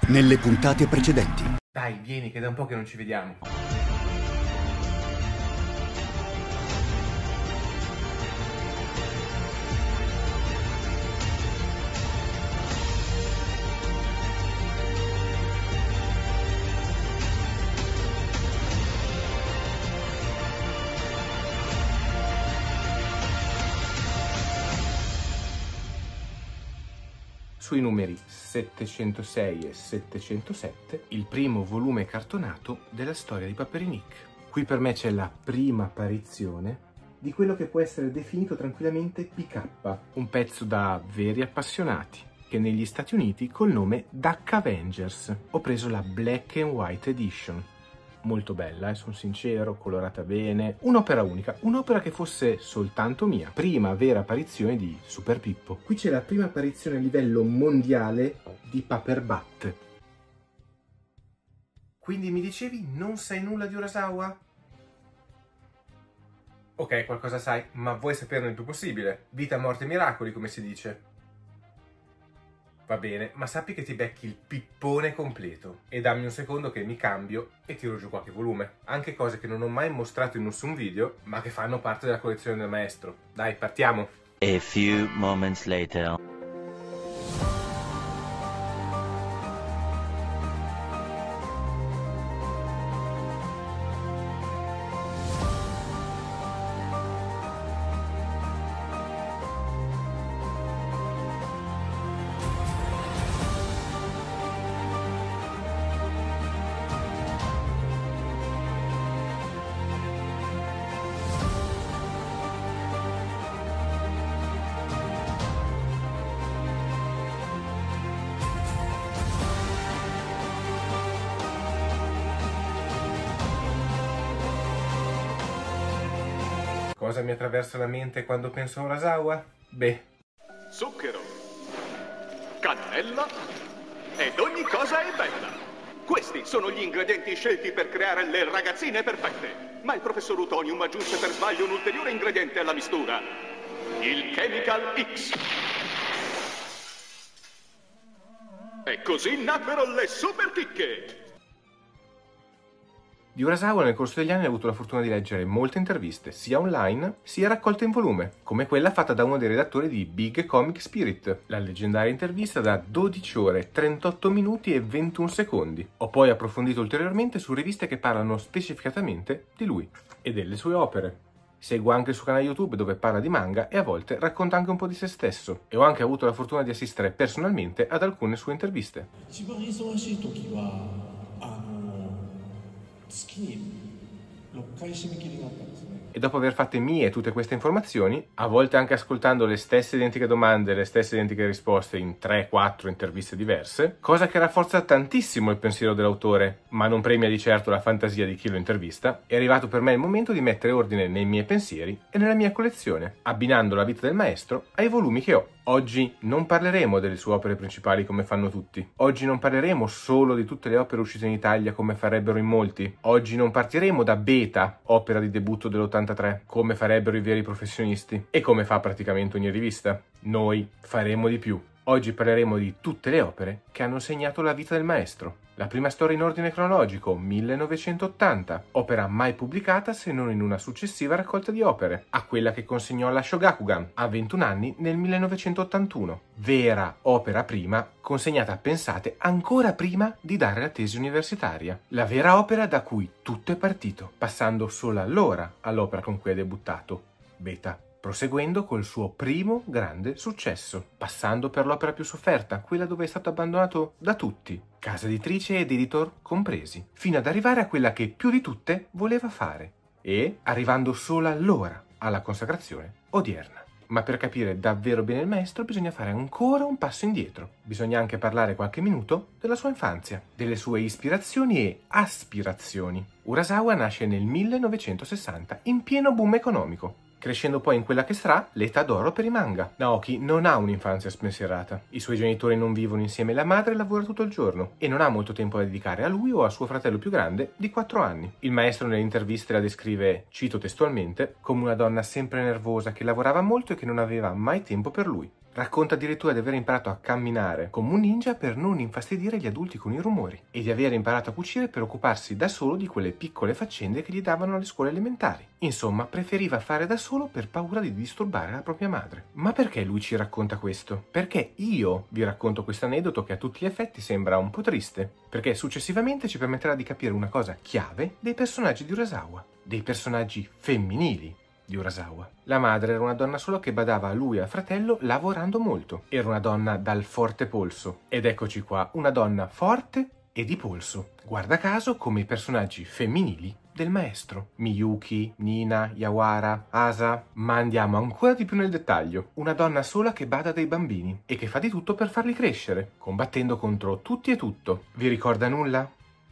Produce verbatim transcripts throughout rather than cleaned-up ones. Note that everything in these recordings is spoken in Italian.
Nelle puntate precedenti. Dai, vieni, che da un po' che non ci vediamo. Sui numeri settecentosei e settecentosette, il primo volume cartonato della storia di Paperinik. Qui per me c'è la prima apparizione di quello che può essere definito tranquillamente P K, un pezzo da veri appassionati, che negli Stati Uniti col nome Duck Avengers. Ho preso la Black and White Edition. Molto bella, eh, sono sincero, colorata bene, un'opera unica, un'opera che fosse soltanto mia, prima vera apparizione di Super Pippo. Qui c'è la prima apparizione a livello mondiale di Paper Bat. Quindi mi dicevi non sai nulla di Urasawa? Ok, qualcosa sai, ma vuoi saperne il più possibile. Vita, morte e miracoli, come si dice. Va bene, ma sappi che ti becchi il pippone completo. E dammi un secondo che mi cambio e tiro giù qualche volume. Anche cose che non ho mai mostrato in nessun video, ma che fanno parte della collezione del maestro. Dai, partiamo! A few moments later. Cosa mi attraversa la mente quando penso a Urasawa? Beh, zucchero, cannella ed ogni cosa è bella. Questi sono gli ingredienti scelti per creare le ragazzine perfette. Ma il professor Utonium aggiunse per sbaglio un ulteriore ingrediente alla mistura: il Chemical X. E così nacquero le super chicche. di Urasawa nel corso degli anni ho avuto la fortuna di leggere molte interviste, sia online sia raccolte in volume, come quella fatta da uno dei redattori di Big Comic Spirit, la leggendaria intervista da dodici ore, trentotto minuti e ventuno secondi. Ho poi approfondito ulteriormente su riviste che parlano specificatamente di lui e delle sue opere. Seguo anche il suo canale YouTube dove parla di manga e a volte racconta anche un po' di se stesso. E ho anche avuto la fortuna di assistere personalmente ad alcune sue interviste. E dopo aver fatte mie tutte queste informazioni, a volte anche ascoltando le stesse identiche domande e le stesse identiche risposte in tre quattro interviste diverse, cosa che rafforza tantissimo il pensiero dell'autore, ma non premia di certo la fantasia di chi lo intervista, è arrivato per me il momento di mettere ordine nei miei pensieri e nella mia collezione, abbinando la vita del maestro ai volumi che ho. Oggi non parleremo delle sue opere principali come fanno tutti. Oggi non parleremo solo di tutte le opere uscite in Italia come farebbero in molti. Oggi non partiremo da Beta, opera di debutto dell'ottantatré, come farebbero i veri professionisti e come fa praticamente ogni rivista. Noi faremo di più. Oggi parleremo di tutte le opere che hanno segnato la vita del maestro. La prima storia in ordine cronologico, millenovecentottanta, opera mai pubblicata se non in una successiva raccolta di opere, a quella che consegnò alla Shogakukan a ventuno anni nel millenovecentottantuno. Vera opera prima, consegnata, pensate, ancora prima di dare la tesi universitaria. La vera opera da cui tutto è partito, passando solo allora all'opera con cui è debuttato, Beta. Proseguendo col suo primo grande successo, passando per l'opera più sofferta, quella dove è stato abbandonato da tutti, casa editrice ed editor compresi, fino ad arrivare a quella che più di tutte voleva fare, e arrivando solo allora alla consacrazione odierna. Ma per capire davvero bene il maestro bisogna fare ancora un passo indietro. Bisogna anche parlare qualche minuto della sua infanzia, delle sue ispirazioni e aspirazioni. Urasawa nasce nel millenovecentosessanta in pieno boom economico, crescendo poi in quella che sarà l'età d'oro per i manga. Naoki non ha un'infanzia spensierata. I suoi genitori non vivono insieme e la madre lavora tutto il giorno e non ha molto tempo da dedicare a lui o a suo fratello più grande di quattro anni. Il maestro nelle interviste la descrive, cito testualmente, come una donna sempre nervosa che lavorava molto e che non aveva mai tempo per lui. Racconta addirittura di aver imparato a camminare come un ninja per non infastidire gli adulti con i rumori e di aver imparato a cucire per occuparsi da solo di quelle piccole faccende che gli davano alle scuole elementari. Insomma, preferiva fare da solo per paura di disturbare la propria madre. Ma perché lui ci racconta questo? Perché io vi racconto questo aneddoto che a tutti gli effetti sembra un po' triste, perché successivamente ci permetterà di capire una cosa chiave dei personaggi di Urasawa, dei personaggi femminili di Urasawa. La madre era una donna sola che badava a lui e al fratello lavorando molto. Era una donna dal forte polso. Ed eccoci qua, una donna forte e di polso. Guarda caso come i personaggi femminili del maestro. Miyuki, Nina, Yawara, Asa. Ma andiamo ancora di più nel dettaglio. Una donna sola che bada dei bambini e che fa di tutto per farli crescere, combattendo contro tutti e tutto. Vi ricorda nulla?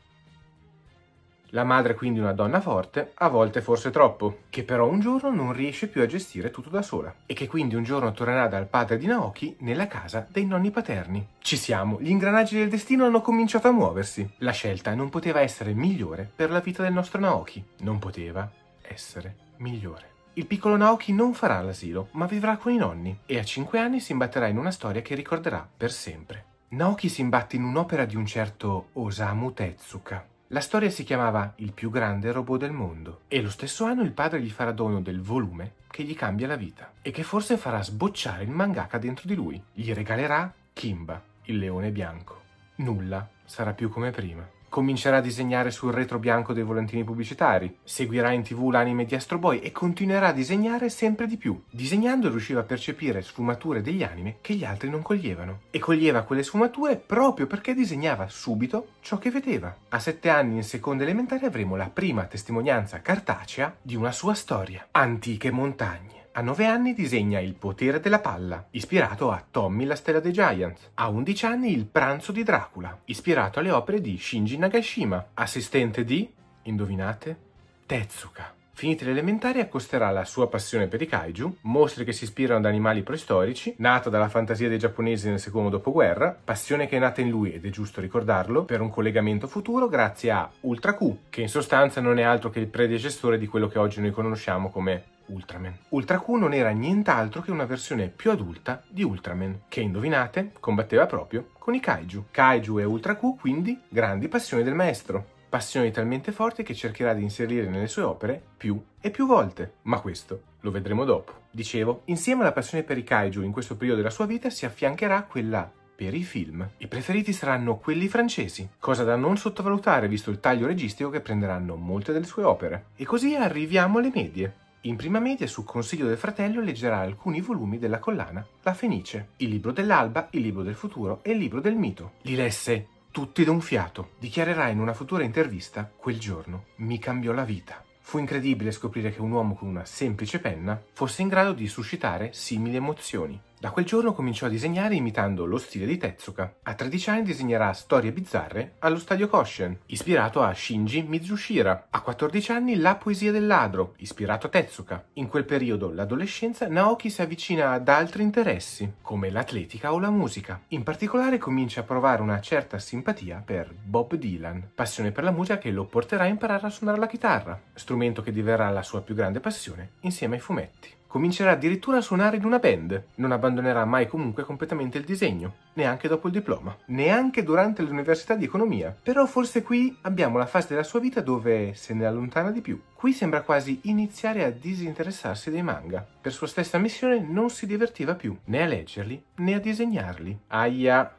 La madre quindi una donna forte, a volte forse troppo, che però un giorno non riesce più a gestire tutto da sola e che quindi un giorno tornerà dal padre di Naoki nella casa dei nonni paterni. Ci siamo, gli ingranaggi del destino hanno cominciato a muoversi. La scelta non poteva essere migliore per la vita del nostro Naoki. Non poteva essere migliore. Il piccolo Naoki non farà l'asilo, ma vivrà con i nonni e a cinque anni si imbatterà in una storia che ricorderà per sempre. Naoki si imbatte in un'opera di un certo Osamu Tezuka. La storia si chiamava Il più grande robot del mondo e lo stesso anno il padre gli farà dono del volume che gli cambia la vita e che forse farà sbocciare il mangaka dentro di lui. Gli regalerà Kimba, il leone bianco. Nulla sarà più come prima. Comincerà a disegnare sul retro bianco dei volantini pubblicitari, seguirà in tv l'anime di Astro Boy e continuerà a disegnare sempre di più. Disegnando riusciva a percepire sfumature degli anime che gli altri non coglievano. E coglieva quelle sfumature proprio perché disegnava subito ciò che vedeva. A sette anni in seconda elementare avremo la prima testimonianza cartacea di una sua storia. Antiche montagne. A nove anni disegna Il potere della palla, ispirato a Tommy la stella dei Giants. A undici anni Il pranzo di Dracula, ispirato alle opere di Shinji Nagashima, assistente di, indovinate, Tezuka. Finite le elementari accosterà la sua passione per i kaiju, mostri che si ispirano ad animali preistorici, nata dalla fantasia dei giapponesi nel secondo dopoguerra, passione che è nata in lui, ed è giusto ricordarlo, per un collegamento futuro grazie a Ultra Q, che in sostanza non è altro che il predecessore di quello che oggi noi conosciamo come Ultraman. Ultra Q non era nient'altro che una versione più adulta di Ultraman, che, indovinate, combatteva proprio con i kaiju. Kaiju e Ultra Q, quindi, grandi passioni del maestro. Passioni talmente forti che cercherà di inserire nelle sue opere più e più volte. Ma questo lo vedremo dopo. Dicevo, insieme alla passione per i kaiju in questo periodo della sua vita si affiancherà quella per i film. I preferiti saranno quelli francesi, cosa da non sottovalutare visto il taglio registico che prenderanno molte delle sue opere. E così arriviamo alle medie. In prima media, su consiglio del fratello, leggerà alcuni volumi della collana La Fenice, il libro dell'alba, il libro del futuro e il libro del mito. Li lesse tutti da un fiato. Dichiarerà in una futura intervista: quel giorno mi cambiò la vita. Fu incredibile scoprire che un uomo con una semplice penna fosse in grado di suscitare simili emozioni. Da quel giorno cominciò a disegnare imitando lo stile di Tezuka. A tredici anni disegnerà storie bizzarre allo stadio Koshen, ispirato a Shinji Mizushira. A quattordici anni La poesia del ladro, ispirato a Tezuka. In quel periodo, l'adolescenza, Naoki si avvicina ad altri interessi, come l'atletica o la musica. In particolare comincia a provare una certa simpatia per Bob Dylan, passione per la musica che lo porterà a imparare a suonare la chitarra, strumento che diverrà la sua più grande passione insieme ai fumetti. Comincerà addirittura a suonare in una band. Non abbandonerà mai comunque completamente il disegno, neanche dopo il diploma, neanche durante l'università di economia. Però forse qui abbiamo la fase della sua vita dove se ne allontana di più. Qui sembra quasi iniziare a disinteressarsi dei manga. Per sua stessa missione non si divertiva più, né a leggerli, né a disegnarli. Aia.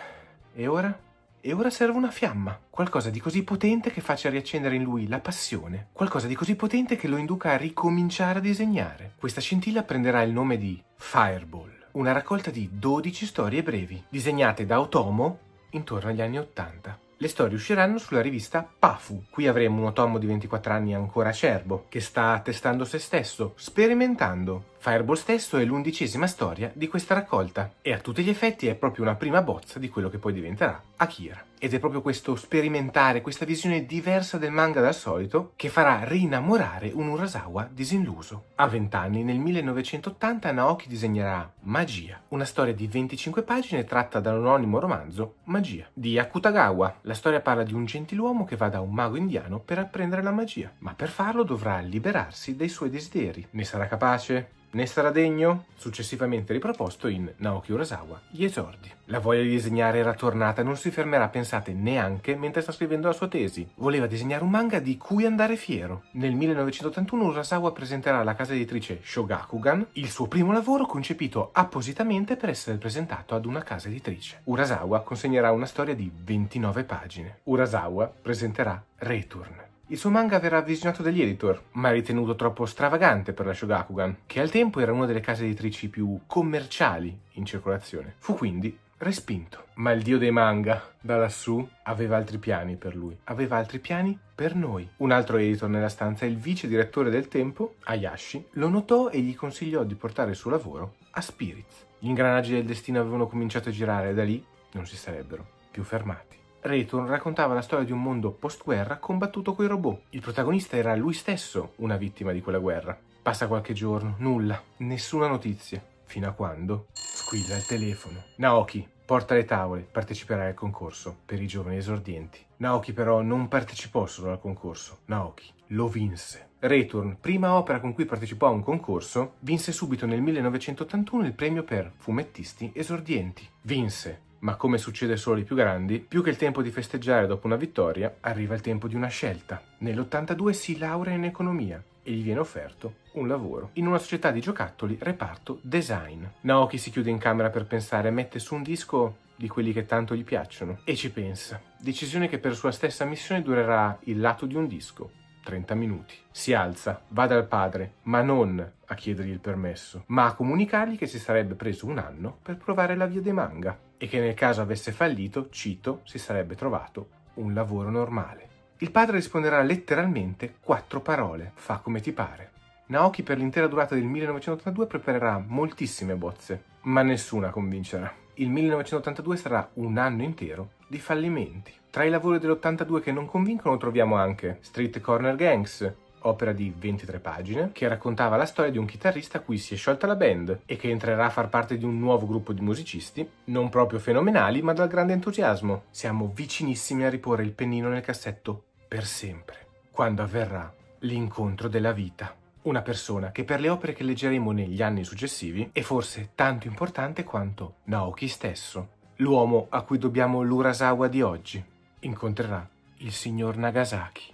E ora? E ora serve una fiamma, qualcosa di così potente che faccia riaccendere in lui la passione, qualcosa di così potente che lo induca a ricominciare a disegnare. Questa scintilla prenderà il nome di Fireball, una raccolta di dodici storie brevi, disegnate da Otomo intorno agli anni ottanta. Le storie usciranno sulla rivista Pafu. Qui avremo un Otomo di ventiquattro anni ancora acerbo, che sta testando se stesso, sperimentando. Fireball stesso è l'undicesima storia di questa raccolta e a tutti gli effetti è proprio una prima bozza di quello che poi diventerà Akira. Ed è proprio questo sperimentare, questa visione diversa del manga dal solito, che farà rinnamorare un Urasawa disilluso. A vent'anni, nel millenovecentottanta, Naoki disegnerà Magia, una storia di venticinque pagine tratta dall'anonimo romanzo Magia, di Akutagawa. La storia parla di un gentiluomo che va da un mago indiano per apprendere la magia, ma per farlo dovrà liberarsi dei suoi desideri. Ne sarà capace? Ne sarà degno? Successivamente riproposto in Naoki Urasawa, Gli esordi. La voglia di disegnare era tornata e non si fermerà, pensate, neanche mentre sta scrivendo la sua tesi. Voleva disegnare un manga di cui andare fiero. Nel millenovecentottantuno Urasawa presenterà alla casa editrice Shogakukan il suo primo lavoro concepito appositamente per essere presentato ad una casa editrice. Urasawa consegnerà una storia di ventinove pagine. Urasawa presenterà Return. Il suo manga verrà visionato dagli editor, ma ritenuto troppo stravagante per la Shogakukan, che al tempo era una delle case editrici più commerciali in circolazione. Fu quindi respinto. Ma il dio dei manga, da lassù, aveva altri piani per lui. Aveva altri piani per noi. Un altro editor nella stanza, il vice direttore del tempo, Hayashi, lo notò e gli consigliò di portare il suo lavoro a Spirits. Gli ingranaggi del destino avevano cominciato a girare e da lì non si sarebbero più fermati. Return raccontava la storia di un mondo post-guerra combattuto coi robot. Il protagonista era lui stesso una vittima di quella guerra. Passa qualche giorno, nulla, nessuna notizia, fino a quando squilla il telefono. Naoki, porta le tavole, parteciperai al concorso per i giovani esordienti. Naoki però non partecipò solo al concorso, Naoki lo vinse. Return, prima opera con cui partecipò a un concorso, vinse subito nel millenovecentottantuno il premio per fumettisti esordienti. Vinse. Ma come succede solo ai più grandi, più che il tempo di festeggiare dopo una vittoria, arriva il tempo di una scelta. Nell'ottantadue si laurea in economia e gli viene offerto un lavoro in una società di giocattoli reparto design. Naoki si chiude in camera per pensare e mette su un disco di quelli che tanto gli piacciono e ci pensa. Decisione che per sua stessa missione durerà il lato di un disco. trenta minuti. Si alza, va dal padre, ma non a chiedergli il permesso, ma a comunicargli che si sarebbe preso un anno per provare la via dei manga e che nel caso avesse fallito, cito, si sarebbe trovato un lavoro normale. Il padre risponderà letteralmente quattro parole: fa come ti pare. Naoki per l'intera durata del millenovecentottantadue preparerà moltissime bozze, ma nessuna convincerà. Il millenovecentottantadue sarà un anno intero di fallimenti. Tra i lavori dell'ottantadue che non convincono troviamo anche Street Corner Gangs, opera di ventitré pagine, che raccontava la storia di un chitarrista a cui si è sciolta la band e che entrerà a far parte di un nuovo gruppo di musicisti, non proprio fenomenali ma dal grande entusiasmo. Siamo vicinissimi a riporre il pennino nel cassetto per sempre, quando avverrà l'incontro della vita. Una persona che per le opere che leggeremo negli anni successivi è forse tanto importante quanto Naoki stesso. L'uomo a cui dobbiamo l'Urasawa di oggi incontrerà il signor Nagasaki.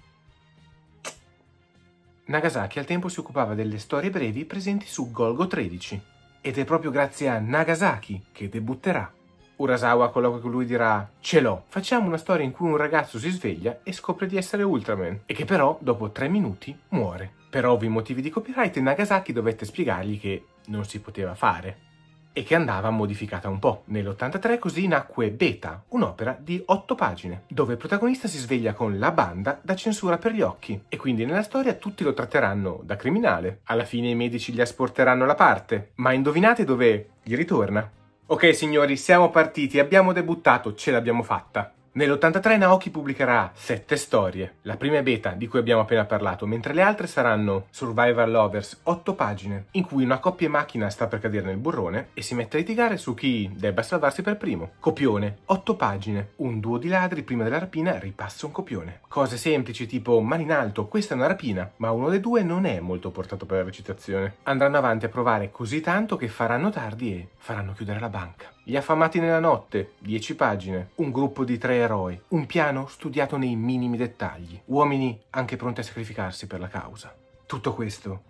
Nagasaki al tempo si occupava delle storie brevi presenti su Golgo tredici ed è proprio grazie a Nagasaki che debutterà. Urasawa colloquia con lui dirà: ce l'ho, facciamo una storia in cui un ragazzo si sveglia e scopre di essere Ultraman e che però dopo tre minuti muore. Per ovvi motivi di copyright Nagasaki dovette spiegargli che non si poteva fare e che andava modificata un po'. Nell'ottantatré così nacque Beta, un'opera di otto pagine, dove il protagonista si sveglia con la banda da censura per gli occhi e quindi nella storia tutti lo tratteranno da criminale. Alla fine i medici gli asporteranno la parte, ma indovinate dove gli ritorna? Ok signori, siamo partiti, abbiamo debuttato, ce l'abbiamo fatta. Nell'ottantatré Naoki pubblicherà sette storie. La prima è Beta, di cui abbiamo appena parlato, mentre le altre saranno Survivor Lovers, otto pagine, in cui una coppia macchina sta per cadere nel burrone e si mette a litigare su chi debba salvarsi per primo. Copione, otto pagine. Un duo di ladri prima della rapina ripassa un copione. Cose semplici tipo mani in alto, questa è una rapina, ma uno dei due non è molto portato per la recitazione. Andranno avanti a provare così tanto che faranno tardi e faranno chiudere la banca. Gli affamati nella notte, dieci pagine, un gruppo di tre eroi, un piano studiato nei minimi dettagli, uomini anche pronti a sacrificarsi per la causa. Tutto questo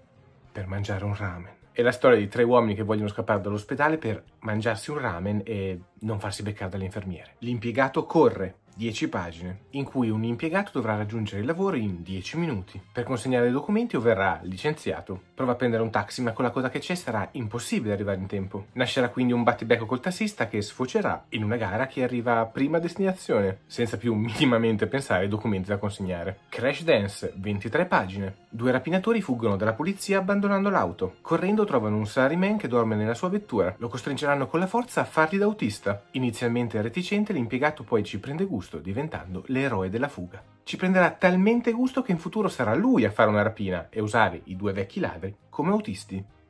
per mangiare un ramen. È la storia di tre uomini che vogliono scappare dall'ospedale per mangiarsi un ramen e non farsi beccare dall'infermiere. L'impiegato corre, dieci pagine, in cui un impiegato dovrà raggiungere il lavoro in dieci minuti. Per consegnare i documenti o verrà licenziato. Prova a prendere un taxi, ma con la coda che c'è sarà impossibile arrivare in tempo. Nascerà quindi un battibecco col tassista che sfocerà in una gara che arriva prima a destinazione, senza più minimamente pensare ai documenti da consegnare. Crash Dance, ventitré pagine. Due rapinatori fuggono dalla polizia abbandonando l'auto. Correndo trovano un salaryman che dorme nella sua vettura. Lo costringeranno con la forza a fargli da autista. Inizialmente reticente, l'impiegato poi ci prende gusto, diventando l'eroe della fuga. Ci prenderà talmente gusto che in futuro sarà lui a fare una rapina e usare i due vecchi ladri come autisti.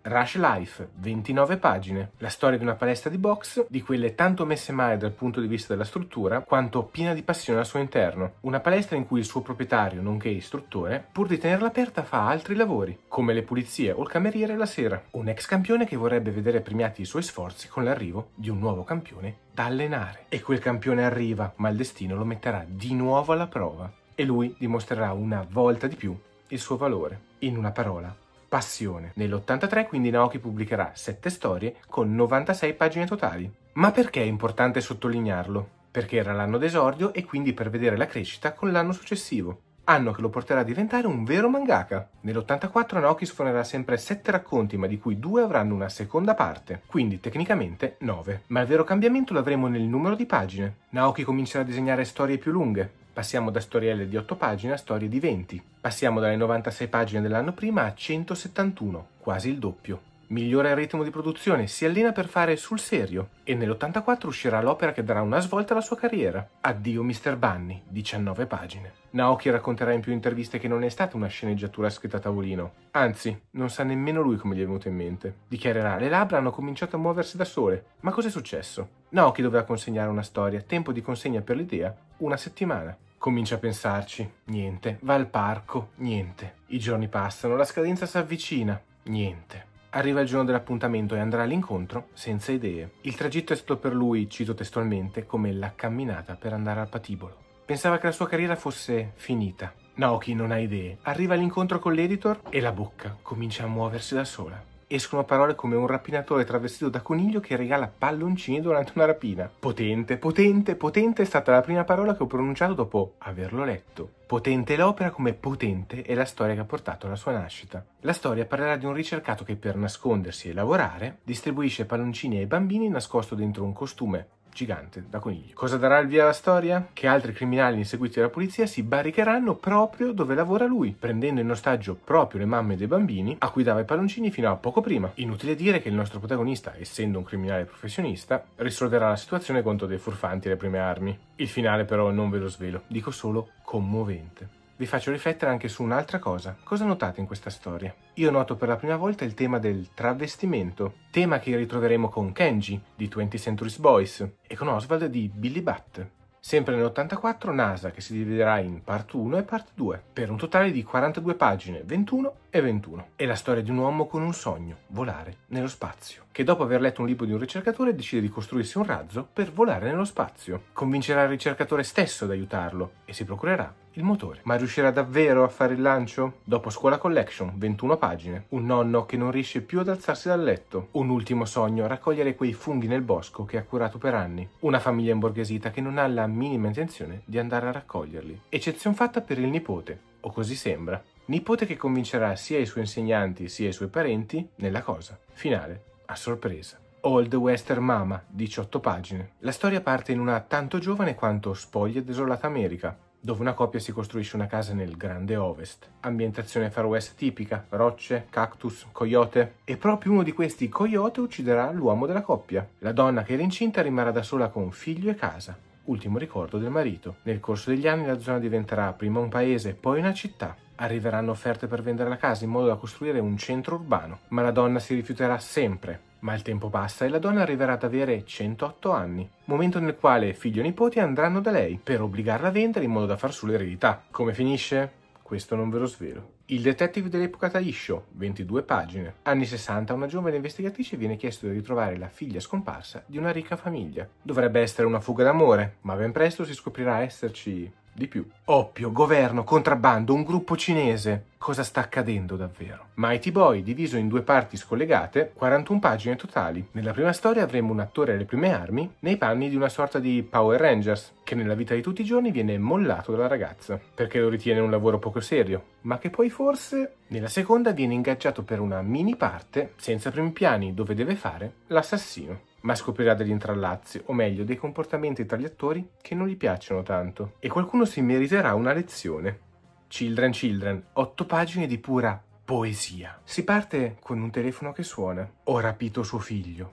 Rush Life, ventinove pagine, la storia di una palestra di box, di quelle tanto messe male dal punto di vista della struttura, quanto piena di passione al suo interno. Una palestra in cui il suo proprietario, nonché istruttore, pur di tenerla aperta fa altri lavori, come le pulizie o il cameriere la sera. Un ex campione che vorrebbe vedere premiati i suoi sforzi con l'arrivo di un nuovo campione da allenare. E quel campione arriva, ma il destino lo metterà di nuovo alla prova. E lui dimostrerà una volta di più il suo valore. In una parola, passione. Nell'ottantatré quindi Naoki pubblicherà sette storie con novantasei pagine totali. Ma perché è importante sottolinearlo? Perché era l'anno d'esordio e quindi per vedere la crescita con l'anno successivo. Anno che lo porterà a diventare un vero mangaka. Nell'ottantaquattro Naoki sfornerà sempre sette racconti, ma di cui due avranno una seconda parte, quindi tecnicamente nove. Ma il vero cambiamento lo avremo nel numero di pagine. Naoki comincerà a disegnare storie più lunghe. Passiamo da storielle di otto pagine a storie di venti. Passiamo dalle novantasei pagine dell'anno prima a centosettantuno, quasi il doppio. Migliora il ritmo di produzione, si allena per fare sul serio e nell'ottantaquattro uscirà l'opera che darà una svolta alla sua carriera. Addio mister Bunny, diciannove pagine. Naoki racconterà in più interviste che non è stata una sceneggiatura scritta a tavolino. Anzi, non sa nemmeno lui come gli è venuto in mente. Dichiarerà: le labbra hanno cominciato a muoversi da sole. Ma cos'è successo? Naoki doveva consegnare una storia, tempo di consegna per l'idea, una settimana. Comincia a pensarci, niente. Va al parco, niente. I giorni passano, la scadenza si avvicina, niente. Arriva il giorno dell'appuntamento e andrà all'incontro senza idee. Il tragitto è stato per lui, cito testualmente, come la camminata per andare al patibolo. Pensava che la sua carriera fosse finita. Naoki non ha idee. Arriva all'incontro con l'editor e la bocca comincia a muoversi da sola. Escono parole come un rapinatore travestito da coniglio che regala palloncini durante una rapina. Potente, potente, potente è stata la prima parola che ho pronunciato dopo averlo letto. Potente l'opera come potente è la storia che ha portato alla sua nascita. La storia parlerà di un ricercato che per nascondersi e lavorare distribuisce palloncini ai bambini nascosto dentro un costume gigante da coniglio. Cosa darà il via alla storia? Che altri criminali inseguiti dalla polizia si barricheranno proprio dove lavora lui, prendendo in ostaggio proprio le mamme dei bambini a cui dava i palloncini fino a poco prima. Inutile dire che il nostro protagonista, essendo un criminale professionista, risolverà la situazione contro dei furfanti alle prime armi. Il finale però non ve lo svelo, dico solo commovente. Vi faccio riflettere anche su un'altra cosa. Cosa notate in questa storia? Io noto per la prima volta il tema del travestimento, tema che ritroveremo con Kenji di twentieth Century Boys e con Oswald di Billy Butt. Sempre nell'ottantaquattro NASA che si dividerà in part uno e part due, per un totale di quarantadue pagine, ventuno e ventuno. È la storia di un uomo con un sogno, volare nello spazio, che dopo aver letto un libro di un ricercatore decide di costruirsi un razzo per volare nello spazio. Convincerà il ricercatore stesso ad aiutarlo e si procurerà il motore. Ma riuscirà davvero a fare il lancio? Dopo Scuola Collection, ventuno pagine, un nonno che non riesce più ad alzarsi dal letto, un ultimo sogno, raccogliere quei funghi nel bosco che ha curato per anni, una famiglia imborghesita che non ha la minima intenzione di andare a raccoglierli. Eccezion fatta per il nipote, o così sembra. Nipote che convincerà sia i suoi insegnanti sia i suoi parenti nella cosa. Finale, a sorpresa. Old Western Mama, diciotto pagine. La storia parte in una tanto giovane quanto spoglia e desolata America, dove una coppia si costruisce una casa nel Grande Ovest. Ambientazione Far West tipica, rocce, cactus, coyote. E proprio uno di questi coyote ucciderà l'uomo della coppia. La donna che era incinta rimarrà da sola con figlio e casa. Ultimo ricordo del marito. Nel corso degli anni la zona diventerà prima un paese, poi una città. Arriveranno offerte per vendere la casa in modo da costruire un centro urbano, ma la donna si rifiuterà sempre. Ma il tempo passa e la donna arriverà ad avere centootto anni, momento nel quale figlio e nipoti andranno da lei per obbligarla a vendere in modo da far su l'eredità. Come finisce? Questo non ve lo svelo. Il detective dell'epoca Taisho, ventidue pagine. Anni sessanta, una giovane investigatrice viene chiesto di ritrovare la figlia scomparsa di una ricca famiglia. Dovrebbe essere una fuga d'amore, ma ben presto si scoprirà esserci di più. Oppio, governo, contrabbando, un gruppo cinese. Cosa sta accadendo davvero? Mighty Boy, diviso in due parti scollegate, quarantuno pagine totali. Nella prima storia avremo un attore alle prime armi nei panni di una sorta di Power Rangers, che nella vita di tutti i giorni viene mollato dalla ragazza, perché lo ritiene un lavoro poco serio, ma che poi forse... Nella seconda viene ingaggiato per una mini parte, senza primi piani, dove deve fare l'assassino. Ma scoprirà degli intrallazzi, o meglio, dei comportamenti tra gli attori che non gli piacciono tanto. E qualcuno si meriterà una lezione. Children Children, otto pagine di pura poesia. Si parte con un telefono che suona. Ho rapito suo figlio.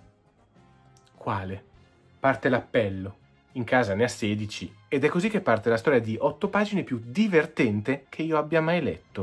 Quale? Parte l'appello. In casa ne ha sedici. Ed è così che parte la storia di otto pagine più divertente che io abbia mai letto.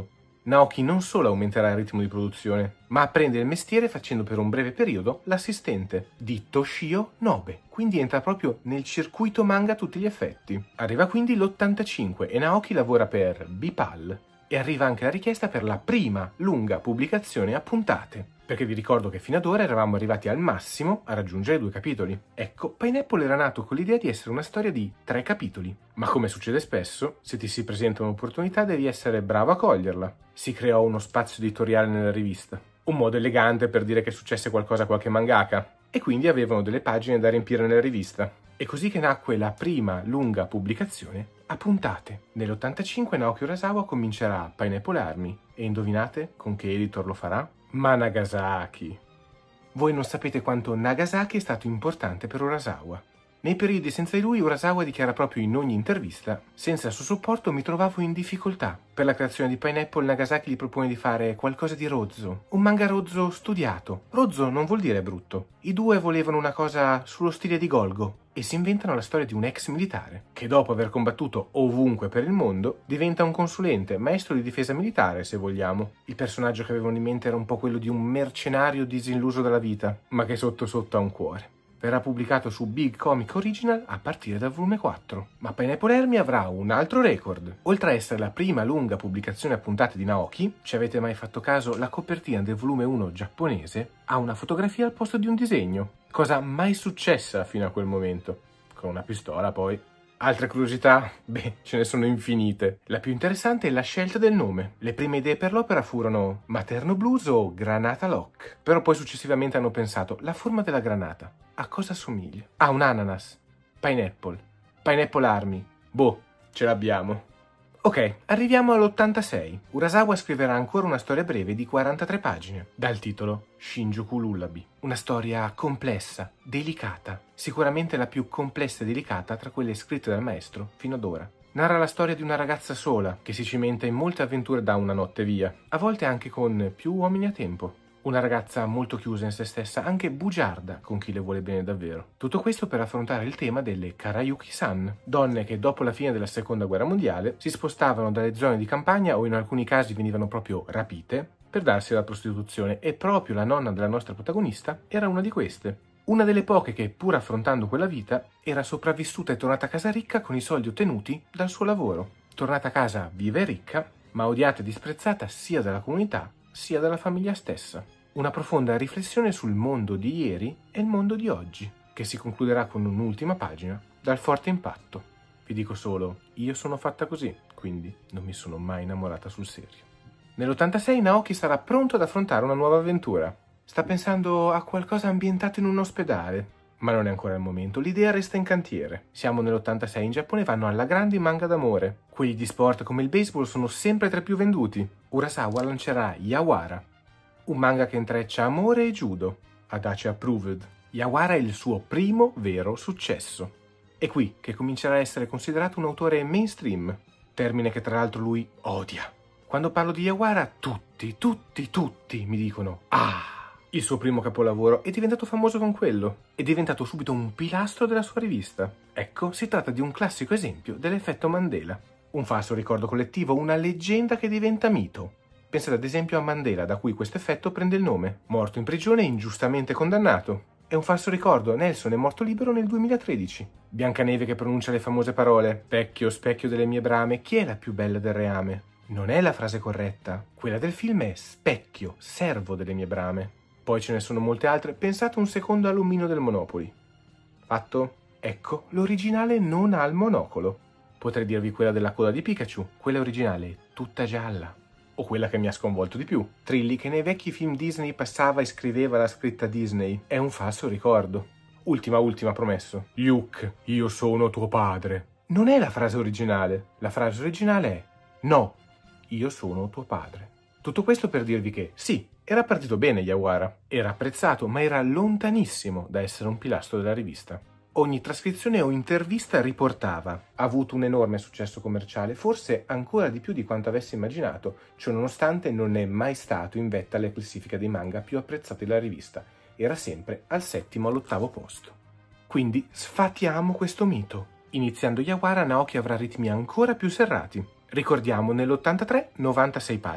Naoki non solo aumenterà il ritmo di produzione, ma apprende il mestiere facendo per un breve periodo l'assistente di Toshio Nobe, quindi entra proprio nel circuito manga a tutti gli effetti. Arriva quindi l'ottantacinque e Naoki lavora per Bipal e arriva anche la richiesta per la prima lunga pubblicazione a puntate, perché vi ricordo che fino ad ora eravamo arrivati al massimo a raggiungere due capitoli. Ecco, Pineapple era nato con l'idea di essere una storia di tre capitoli, ma come succede spesso, se ti si presenta un'opportunità devi essere bravo a coglierla. Si creò uno spazio editoriale nella rivista, un modo elegante per dire che successe qualcosa a qualche mangaka, e quindi avevano delle pagine da riempire nella rivista. È così che nacque la prima lunga pubblicazione a puntate. Nell'ottantacinque Naoki Urasawa comincerà Pineapple Army e indovinate con che editor lo farà? Ma Nagasaki. Voi non sapete quanto Nagasaki è stato importante per Urasawa. Nei periodi senza di lui Urasawa dichiara proprio in ogni intervista: senza il suo supporto mi trovavo in difficoltà. Per la creazione di Pineapple Nagasaki gli propone di fare qualcosa di rozzo, un manga rozzo studiato. Rozzo non vuol dire brutto. I due volevano una cosa sullo stile di Golgo e si inventano la storia di un ex militare che dopo aver combattuto ovunque per il mondo diventa un consulente, maestro di difesa militare se vogliamo. Il personaggio che avevano in mente era un po' quello di un mercenario disilluso dalla vita, ma che sotto sotto ha un cuore. Verrà pubblicato su Big Comic Original a partire dal volume quattro. Ma Pineapple Army avrà un altro record. Oltre a essere la prima lunga pubblicazione a puntate di Naoki, ci avete mai fatto caso, la copertina del volume uno giapponese ha una fotografia al posto di un disegno, cosa mai successa fino a quel momento. Con una pistola poi. Altre curiosità? Beh, ce ne sono infinite. La più interessante è la scelta del nome. Le prime idee per l'opera furono Materno Blues o Granata Lock. Però poi successivamente hanno pensato, la forma della granata, a cosa somiglia? Ah, un ananas. Pineapple. Pineapple Army. Boh, ce l'abbiamo. Ok, arriviamo all'ottantasei. Urasawa scriverà ancora una storia breve di quarantatré pagine, dal titolo Shinjuku Lullaby. Una storia complessa, delicata, sicuramente la più complessa e delicata tra quelle scritte dal maestro fino ad ora. Narra la storia di una ragazza sola che si cimenta in molte avventure da una notte via, a volte anche con più uomini a tempo. Una ragazza molto chiusa in se stessa, anche bugiarda con chi le vuole bene davvero. Tutto questo per affrontare il tema delle Karayuki-san, donne che dopo la fine della seconda guerra mondiale si spostavano dalle zone di campagna o in alcuni casi venivano proprio rapite per darsi alla prostituzione, e proprio la nonna della nostra protagonista era una di queste. Una delle poche che, pur affrontando quella vita, era sopravvissuta e tornata a casa ricca con i soldi ottenuti dal suo lavoro. Tornata a casa viva e ricca, ma odiata e disprezzata sia dalla comunità sia dalla famiglia stessa. Una profonda riflessione sul mondo di ieri e il mondo di oggi, che si concluderà con un'ultima pagina dal forte impatto. Vi dico solo, io sono fatta così, quindi non mi sono mai innamorata sul serio. Nell'ottantasei Naoki sarà pronto ad affrontare una nuova avventura. Sta pensando a qualcosa ambientato in un ospedale, ma non è ancora il momento, l'idea resta in cantiere. Siamo nell'ottantasei, in Giappone vanno alla grande i manga d'amore. Quelli di sport come il baseball sono sempre tra i più venduti. Urasawa lancerà Yawara, un manga che intreccia amore e judo. Adachi approved. Yawara è il suo primo vero successo. È qui che comincerà a essere considerato un autore mainstream, termine che tra l'altro lui odia. Quando parlo di Yawara, tutti, tutti, tutti mi dicono «Ah!». Il suo primo capolavoro è diventato famoso con quello. È diventato subito un pilastro della sua rivista. Ecco, si tratta di un classico esempio dell'effetto Mandela. Un falso ricordo collettivo, una leggenda che diventa mito. Pensate ad esempio a Mandela, da cui questo effetto prende il nome. Morto in prigione e ingiustamente condannato. È un falso ricordo, Nelson è morto libero nel duemilatredici. Biancaneve che pronuncia le famose parole «Specchio, specchio delle mie brame, chi è la più bella del reame?» Non è la frase corretta. Quella del film è «Specchio, servo delle mie brame». Poi ce ne sono molte altre, pensate un secondo all'omino del Monopoli. Fatto? Ecco, l'originale non ha il monocolo. Potrei dirvi quella della coda di Pikachu, quella originale è tutta gialla. O quella che mi ha sconvolto di più, Trilly che nei vecchi film Disney passava e scriveva la scritta Disney. È un falso ricordo. Ultima ultima promesso. Luke, io sono tuo padre. Non è la frase originale. La frase originale è no, io sono tuo padre. Tutto questo per dirvi che, sì, era partito bene Yawara, era apprezzato, ma era lontanissimo da essere un pilastro della rivista. Ogni trascrizione o intervista riportava, ha avuto un enorme successo commerciale, forse ancora di più di quanto avessi immaginato, ciò nonostante non è mai stato in vetta alle classifiche dei manga più apprezzati della rivista, era sempre al settimo o all'ottavo posto. Quindi sfatiamo questo mito. Iniziando Yawara, Naoki avrà ritmi ancora più serrati. Ricordiamo nell'ottantatré novantasei pagine.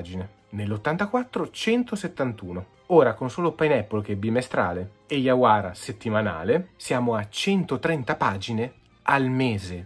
Nell'ottantaquattro centosettantuno. Ora, con solo Pineapple che è bimestrale e Yawara settimanale, siamo a centotrenta pagine al mese.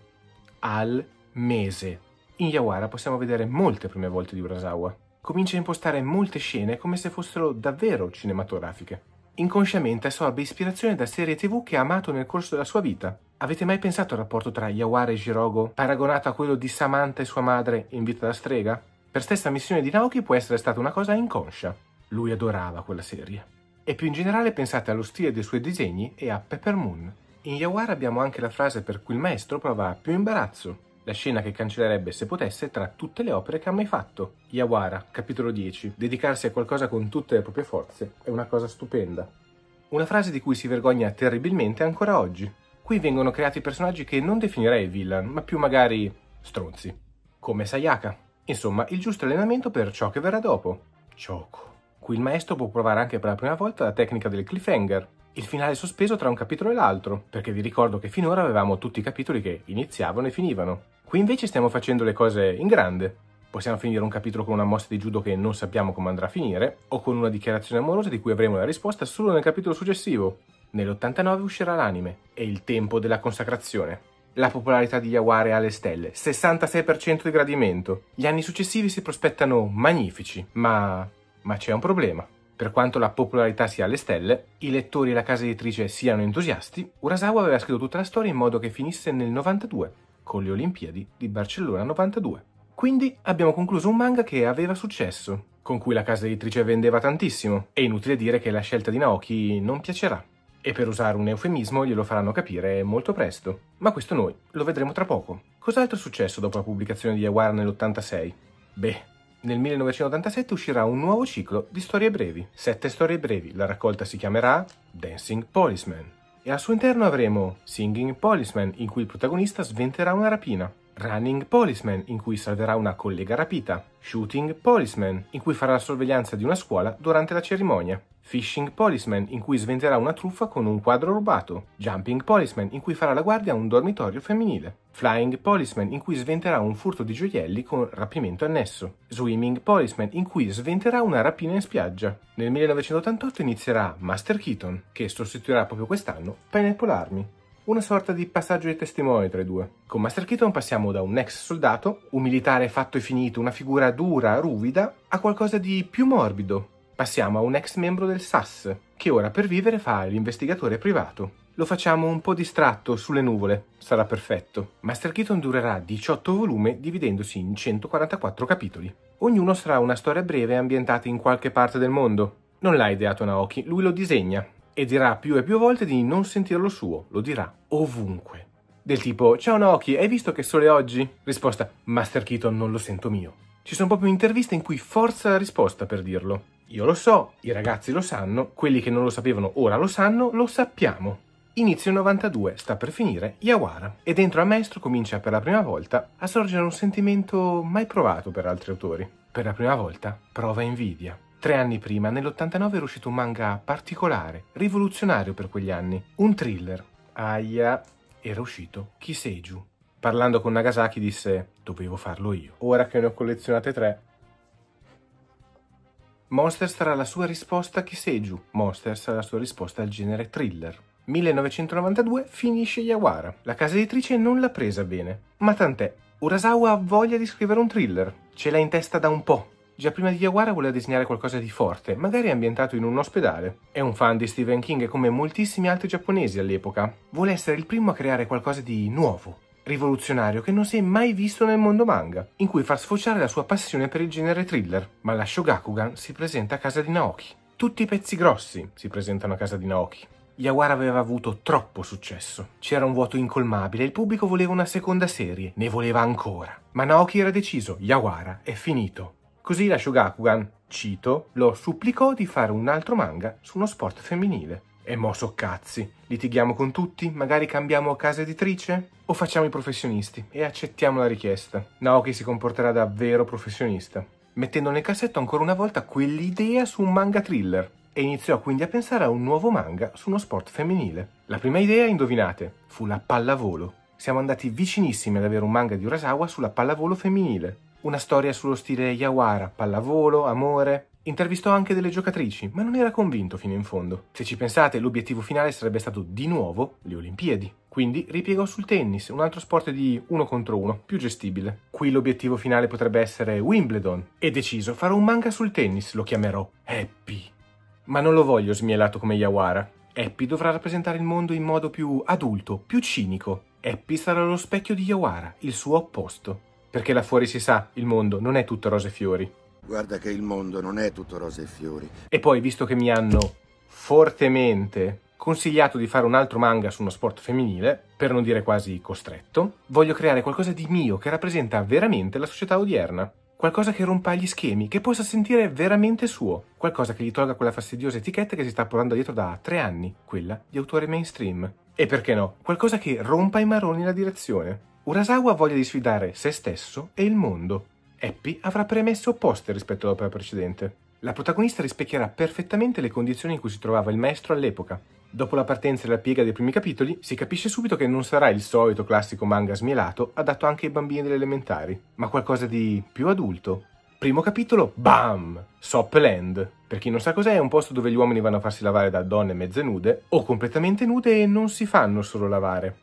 Al mese. In Yawara possiamo vedere molte prime volte di Urasawa. Comincia a impostare molte scene come se fossero davvero cinematografiche. Inconsciamente assorbe ispirazione da serie tv che ha amato nel corso della sua vita. Avete mai pensato al rapporto tra Yawara e Jirogo, paragonato a quello di Samantha e sua madre in Vita da strega? Per stessa missione di Naoki può essere stata una cosa inconscia. Lui adorava quella serie. E più in generale pensate allo stile dei suoi disegni e a Pepper Moon. In Yawara abbiamo anche la frase per cui il maestro prova più imbarazzo. La scena che cancellerebbe, se potesse, tra tutte le opere che ha mai fatto. Yawara, capitolo dieci. Dedicarsi a qualcosa con tutte le proprie forze è una cosa stupenda. Una frase di cui si vergogna terribilmente ancora oggi. Qui vengono creati personaggi che non definirei villain, ma più magari stronzi. Come Sayaka. Insomma, il giusto allenamento per ciò che verrà dopo. Choco. Qui il maestro può provare anche per la prima volta la tecnica del cliffhanger. Il finale sospeso tra un capitolo e l'altro, perché vi ricordo che finora avevamo tutti i capitoli che iniziavano e finivano. Qui invece stiamo facendo le cose in grande. Possiamo finire un capitolo con una mossa di judo che non sappiamo come andrà a finire, o con una dichiarazione amorosa di cui avremo la risposta solo nel capitolo successivo. Nell'ottantanove uscirà l'anime, è il tempo della consacrazione. La popolarità di Yawara è alle stelle, sessantasei per cento di gradimento. Gli anni successivi si prospettano magnifici, ma... ma c'è un problema. Per quanto la popolarità sia alle stelle, i lettori e la casa editrice siano entusiasti, Urasawa aveva scritto tutta la storia in modo che finisse nel novantadue, con le Olimpiadi di Barcellona novantadue. Quindi abbiamo concluso un manga che aveva successo, con cui la casa editrice vendeva tantissimo, e inutile dire che la scelta di Naoki non piacerà. E per usare un eufemismo glielo faranno capire molto presto. Ma questo noi lo vedremo tra poco. Cos'altro è successo dopo la pubblicazione di Yawara nell'ottantasei? Beh, nel millenovecentottantasette uscirà un nuovo ciclo di storie brevi. Sette storie brevi, la raccolta si chiamerà Dancing Policeman. E al suo interno avremo Singing Policeman, in cui il protagonista sventerà una rapina. Running Policeman, in cui salverà una collega rapita. Shooting Policeman, in cui farà la sorveglianza di una scuola durante la cerimonia. Fishing Policeman, in cui sventerà una truffa con un quadro rubato. Jumping Policeman, in cui farà la guardia a un dormitorio femminile. Flying Policeman, in cui sventerà un furto di gioielli con rapimento annesso. Swimming Policeman, in cui sventerà una rapina in spiaggia. Nel millenovecentottantotto inizierà Master Keaton, che sostituirà proprio quest'anno Pineapple Army. Una sorta di passaggio di testimone tra i due. Con Master Keaton passiamo da un ex soldato, un militare fatto e finito, una figura dura, ruvida, a qualcosa di più morbido. Passiamo a un ex membro del S A S, che ora per vivere fa l'investigatore privato. Lo facciamo un po' distratto sulle nuvole, sarà perfetto. Master Keaton durerà diciotto volumi dividendosi in centoquarantaquattro capitoli. Ognuno sarà una storia breve ambientata in qualche parte del mondo. Non l'ha ideato Naoki, lui lo disegna. E dirà più e più volte di non sentirlo suo, lo dirà ovunque. Del tipo, ciao Naoki, hai visto che sole oggi? Risposta, Master Keaton non lo sento mio. Ci sono proprio interviste in cui forza la risposta per dirlo. Io lo so, i ragazzi lo sanno, quelli che non lo sapevano ora lo sanno, lo sappiamo. Inizio novantadue, sta per finire Yawara, e dentro al maestro comincia per la prima volta a sorgere un sentimento mai provato per altri autori. Per la prima volta prova invidia. Tre anni prima, nell'ottantanove, era uscito un manga particolare, rivoluzionario per quegli anni. Un thriller. Aia, era uscito Kiseiju. Parlando con Nagasaki disse, dovevo farlo io. Ora che ne ho collezionate tre. Monster sarà la sua risposta a Kiseiju. Monster sarà la sua risposta al genere thriller. millenovecentonovantadue finisce Yawara. La casa editrice non l'ha presa bene. Ma tant'è. Urasawa ha voglia di scrivere un thriller. Ce l'ha in testa da un po'. Già prima di Yawara voleva disegnare qualcosa di forte, magari ambientato in un ospedale. È un fan di Stephen King e come moltissimi altri giapponesi all'epoca. Vuole essere il primo a creare qualcosa di nuovo, rivoluzionario, che non si è mai visto nel mondo manga, in cui far sfociare la sua passione per il genere thriller. Ma la Shogakukan si presenta a casa di Naoki. Tutti i pezzi grossi si presentano a casa di Naoki. Yawara aveva avuto troppo successo. C'era un vuoto incolmabile e il pubblico voleva una seconda serie, ne voleva ancora. Ma Naoki era deciso, Yawara è finito. Così la Shogakukan, cito, lo supplicò di fare un altro manga su uno sport femminile. E mo so cazzi, litighiamo con tutti, magari cambiamo casa editrice? O facciamo i professionisti e accettiamo la richiesta. Naoki si comporterà davvero professionista, mettendo nel cassetto ancora una volta quell'idea su un manga thriller, e iniziò quindi a pensare a un nuovo manga su uno sport femminile. La prima idea, indovinate, fu la pallavolo. Siamo andati vicinissimi ad avere un manga di Urasawa sulla pallavolo femminile. Una storia sullo stile Yawara, pallavolo, amore. Intervistò anche delle giocatrici, ma non era convinto fino in fondo. Se ci pensate, l'obiettivo finale sarebbe stato di nuovo le Olimpiadi. Quindi ripiegò sul tennis, un altro sport di uno contro uno, più gestibile. Qui l'obiettivo finale potrebbe essere Wimbledon. E deciso, farò un manga sul tennis, lo chiamerò Happy. Ma non lo voglio smielato come Yawara. Happy dovrà rappresentare il mondo in modo più adulto, più cinico. Happy sarà lo specchio di Yawara, il suo opposto. Perché là fuori si sa, il mondo non è tutto rose e fiori. Guarda che il mondo non è tutto rose e fiori. E poi, visto che mi hanno fortemente consigliato di fare un altro manga su uno sport femminile, per non dire quasi costretto, voglio creare qualcosa di mio che rappresenta veramente la società odierna. Qualcosa che rompa gli schemi, che possa sentire veramente suo. Qualcosa che gli tolga quella fastidiosa etichetta che si sta portando dietro da tre anni, quella di autore mainstream. E perché no? Qualcosa che rompa i marroni la direzione. Urasawa ha voglia di sfidare se stesso e il mondo. Happy avrà premesse opposte rispetto all'opera precedente. La protagonista rispecchierà perfettamente le condizioni in cui si trovava il maestro all'epoca. Dopo la partenza e la piega dei primi capitoli, si capisce subito che non sarà il solito classico manga smielato adatto anche ai bambini delle elementari, ma qualcosa di più adulto. Primo capitolo, bam! Sop Land. Per chi non sa cos'è, è un posto dove gli uomini vanno a farsi lavare da donne mezze nude, o completamente nude e non si fanno solo lavare.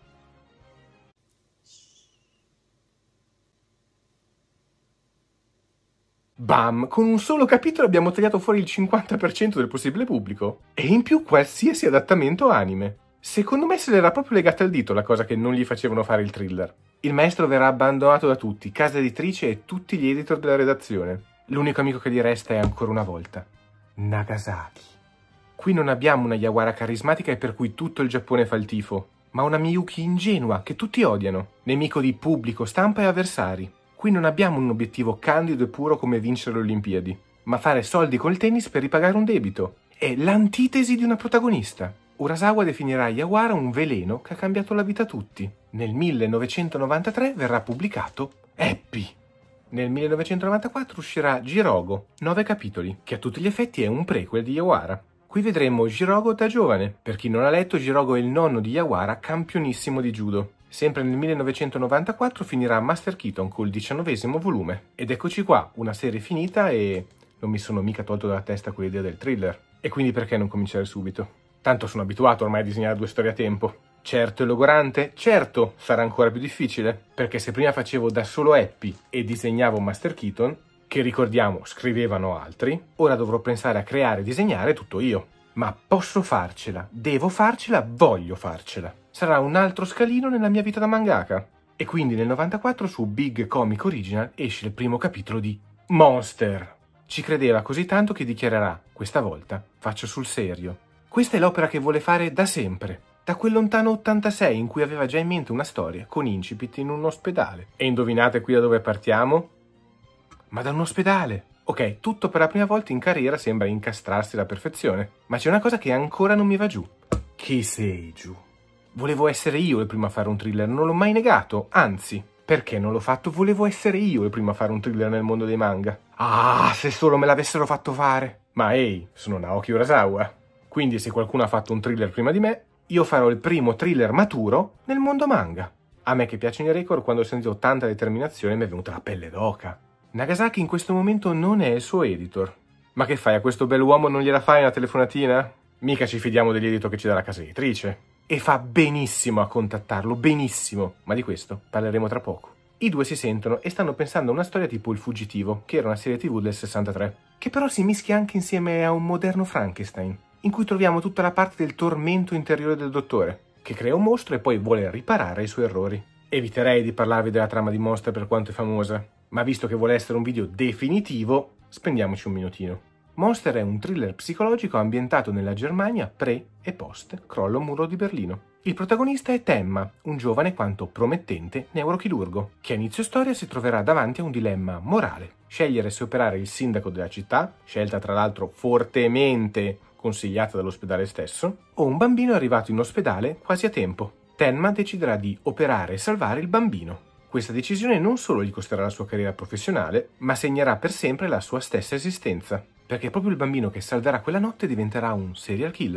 Bam! Con un solo capitolo abbiamo tagliato fuori il cinquanta per cento del possibile pubblico. E in più qualsiasi adattamento anime. Secondo me se l'era proprio legata al dito la cosa che non gli facevano fare il thriller. Il maestro verrà abbandonato da tutti, casa editrice e tutti gli editor della redazione. L'unico amico che gli resta è ancora una volta Nagasaki. Qui non abbiamo una Yawara carismatica e per cui tutto il Giappone fa il tifo, ma una Miyuki ingenua che tutti odiano, nemico di pubblico, stampa e avversari. Qui non abbiamo un obiettivo candido e puro come vincere le Olimpiadi, ma fare soldi col tennis per ripagare un debito. È l'antitesi di una protagonista. Urasawa definirà Yawara un veleno che ha cambiato la vita a tutti. Nel millenovecentonovantatré verrà pubblicato Happy. Nel millenovecentonovantaquattro uscirà Jirogo, nove capitoli, che a tutti gli effetti è un prequel di Yawara. Qui vedremo Jirogo da giovane. Per chi non ha letto, Jirogo è il nonno di Yawara, campionissimo di judo. Sempre nel millenovecentonovantaquattro finirà Master Keaton col diciannovesimo volume. Ed eccoci qua, una serie finita e non mi sono mica tolto dalla testa quell'idea del thriller. E quindi perché non cominciare subito? Tanto sono abituato ormai a disegnare due storie a tempo. Certo è logorante? Certo, sarà ancora più difficile. Perché se prima facevo da solo Happy e disegnavo Master Keaton, che ricordiamo scrivevano altri, ora dovrò pensare a creare e disegnare tutto io. Ma posso farcela, devo farcela, voglio farcela. Sarà un altro scalino nella mia vita da mangaka. E quindi nel novantaquattro su Big Comic Original esce il primo capitolo di Monster. Ci credeva così tanto che dichiarerà, questa volta faccio sul serio. Questa è l'opera che vuole fare da sempre, da quel lontano ottantasei in cui aveva già in mente una storia con incipit in un ospedale. E indovinate qui da dove partiamo? Ma da un ospedale! Ok, tutto per la prima volta in carriera sembra incastrarsi alla perfezione, ma c'è una cosa che ancora non mi va giù. Chi sei giù? Volevo essere io il primo a fare un thriller, non l'ho mai negato, anzi, perché non l'ho fatto? Volevo essere io il primo a fare un thriller nel mondo dei manga. Ah, se solo me l'avessero fatto fare! Ma ehi, sono Naoki Urasawa. Quindi se qualcuno ha fatto un thriller prima di me, io farò il primo thriller maturo nel mondo manga. A me che piacciono i record, quando ho sentito tanta determinazione mi è venuta la pelle d'oca. Nagasaki in questo momento non è il suo editor. Ma che fai, a questo bell'uomo non gliela fai una telefonatina? Mica ci fidiamo degli editor che ci dà la casa editrice. E fa benissimo a contattarlo, benissimo. Ma di questo parleremo tra poco. I due si sentono e stanno pensando a una storia tipo Il Fuggitivo, che era una serie tv del sessantatré, che però si mischia anche insieme a un moderno Frankenstein, in cui troviamo tutta la parte del tormento interiore del dottore, che crea un mostro e poi vuole riparare i suoi errori. Eviterei di parlarvi della trama di Monster per quanto è famosa, ma visto che vuole essere un video definitivo, spendiamoci un minutino. Monster è un thriller psicologico ambientato nella Germania pre e post crollo muro di Berlino. Il protagonista è Tenma, un giovane quanto promettente neurochirurgo, che a inizio storia si troverà davanti a un dilemma morale: scegliere se operare il sindaco della città, scelta tra l'altro fortemente consigliata dall'ospedale stesso, o un bambino arrivato in ospedale quasi a tempo. Tenma deciderà di operare e salvare il bambino. Questa decisione non solo gli costerà la sua carriera professionale, ma segnerà per sempre la sua stessa esistenza, perché proprio il bambino che salverà quella notte diventerà un serial killer.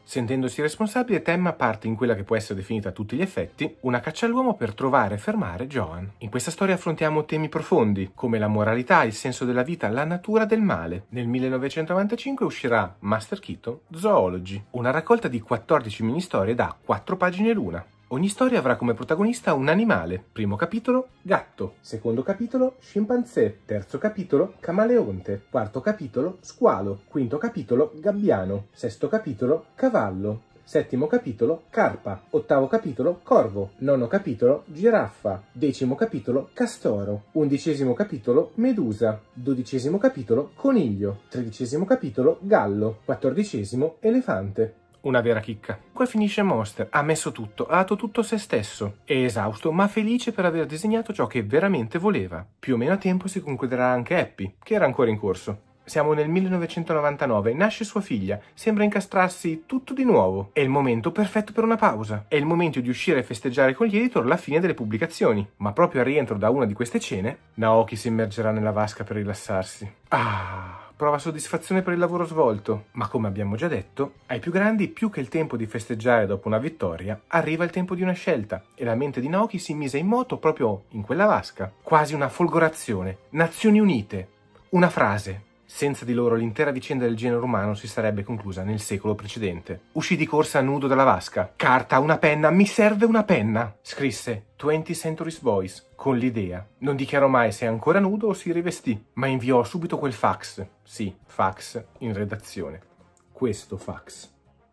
Sentendosi responsabile, Temma parte in quella che può essere definita a tutti gli effetti una caccia all'uomo per trovare e fermare Joan. In questa storia affrontiamo temi profondi, come la moralità, il senso della vita, la natura del male. Nel millenovecentonovantacinque uscirà Master Keaton Zoology, una raccolta di quattordici mini-storie da quattro pagine l'una. Ogni storia avrà come protagonista un animale. Primo capitolo, gatto. Secondo capitolo, scimpanzé. Terzo capitolo, camaleonte. Quarto capitolo, squalo. Quinto capitolo, gabbiano. Sesto capitolo, cavallo. Settimo capitolo, carpa. Ottavo capitolo, corvo. Nono capitolo, giraffa. Decimo capitolo, castoro. Undicesimo capitolo, medusa. Dodicesimo capitolo, coniglio. Tredicesimo capitolo, gallo. Quattordicesimo, elefante. Una vera chicca. Qua finisce Monster, ha messo tutto, ha dato tutto se stesso. È esausto, ma felice per aver disegnato ciò che veramente voleva. Più o meno a tempo si concluderà anche Happy, che era ancora in corso. Siamo nel millenovecentonovantanove, nasce sua figlia, sembra incastrarsi tutto di nuovo. È il momento perfetto per una pausa. È il momento di uscire e festeggiare con gli editor la fine delle pubblicazioni. Ma proprio al rientro da una di queste cene, Naoki si immergerà nella vasca per rilassarsi. Ah... Prova soddisfazione per il lavoro svolto, ma come abbiamo già detto, ai più grandi, più che il tempo di festeggiare dopo una vittoria, arriva il tempo di una scelta e la mente di Naoki si mise in moto proprio in quella vasca. Quasi una folgorazione, Nazioni Unite, una frase. Senza di loro l'intera vicenda del genere umano si sarebbe conclusa nel secolo precedente. Uscì di corsa nudo dalla vasca. Carta, una penna, mi serve una penna! Scrisse twentieth Century Boys con l'idea. Non dichiarò mai se è ancora nudo o si rivestì, ma inviò subito quel fax. Sì, fax in redazione. Questo fax.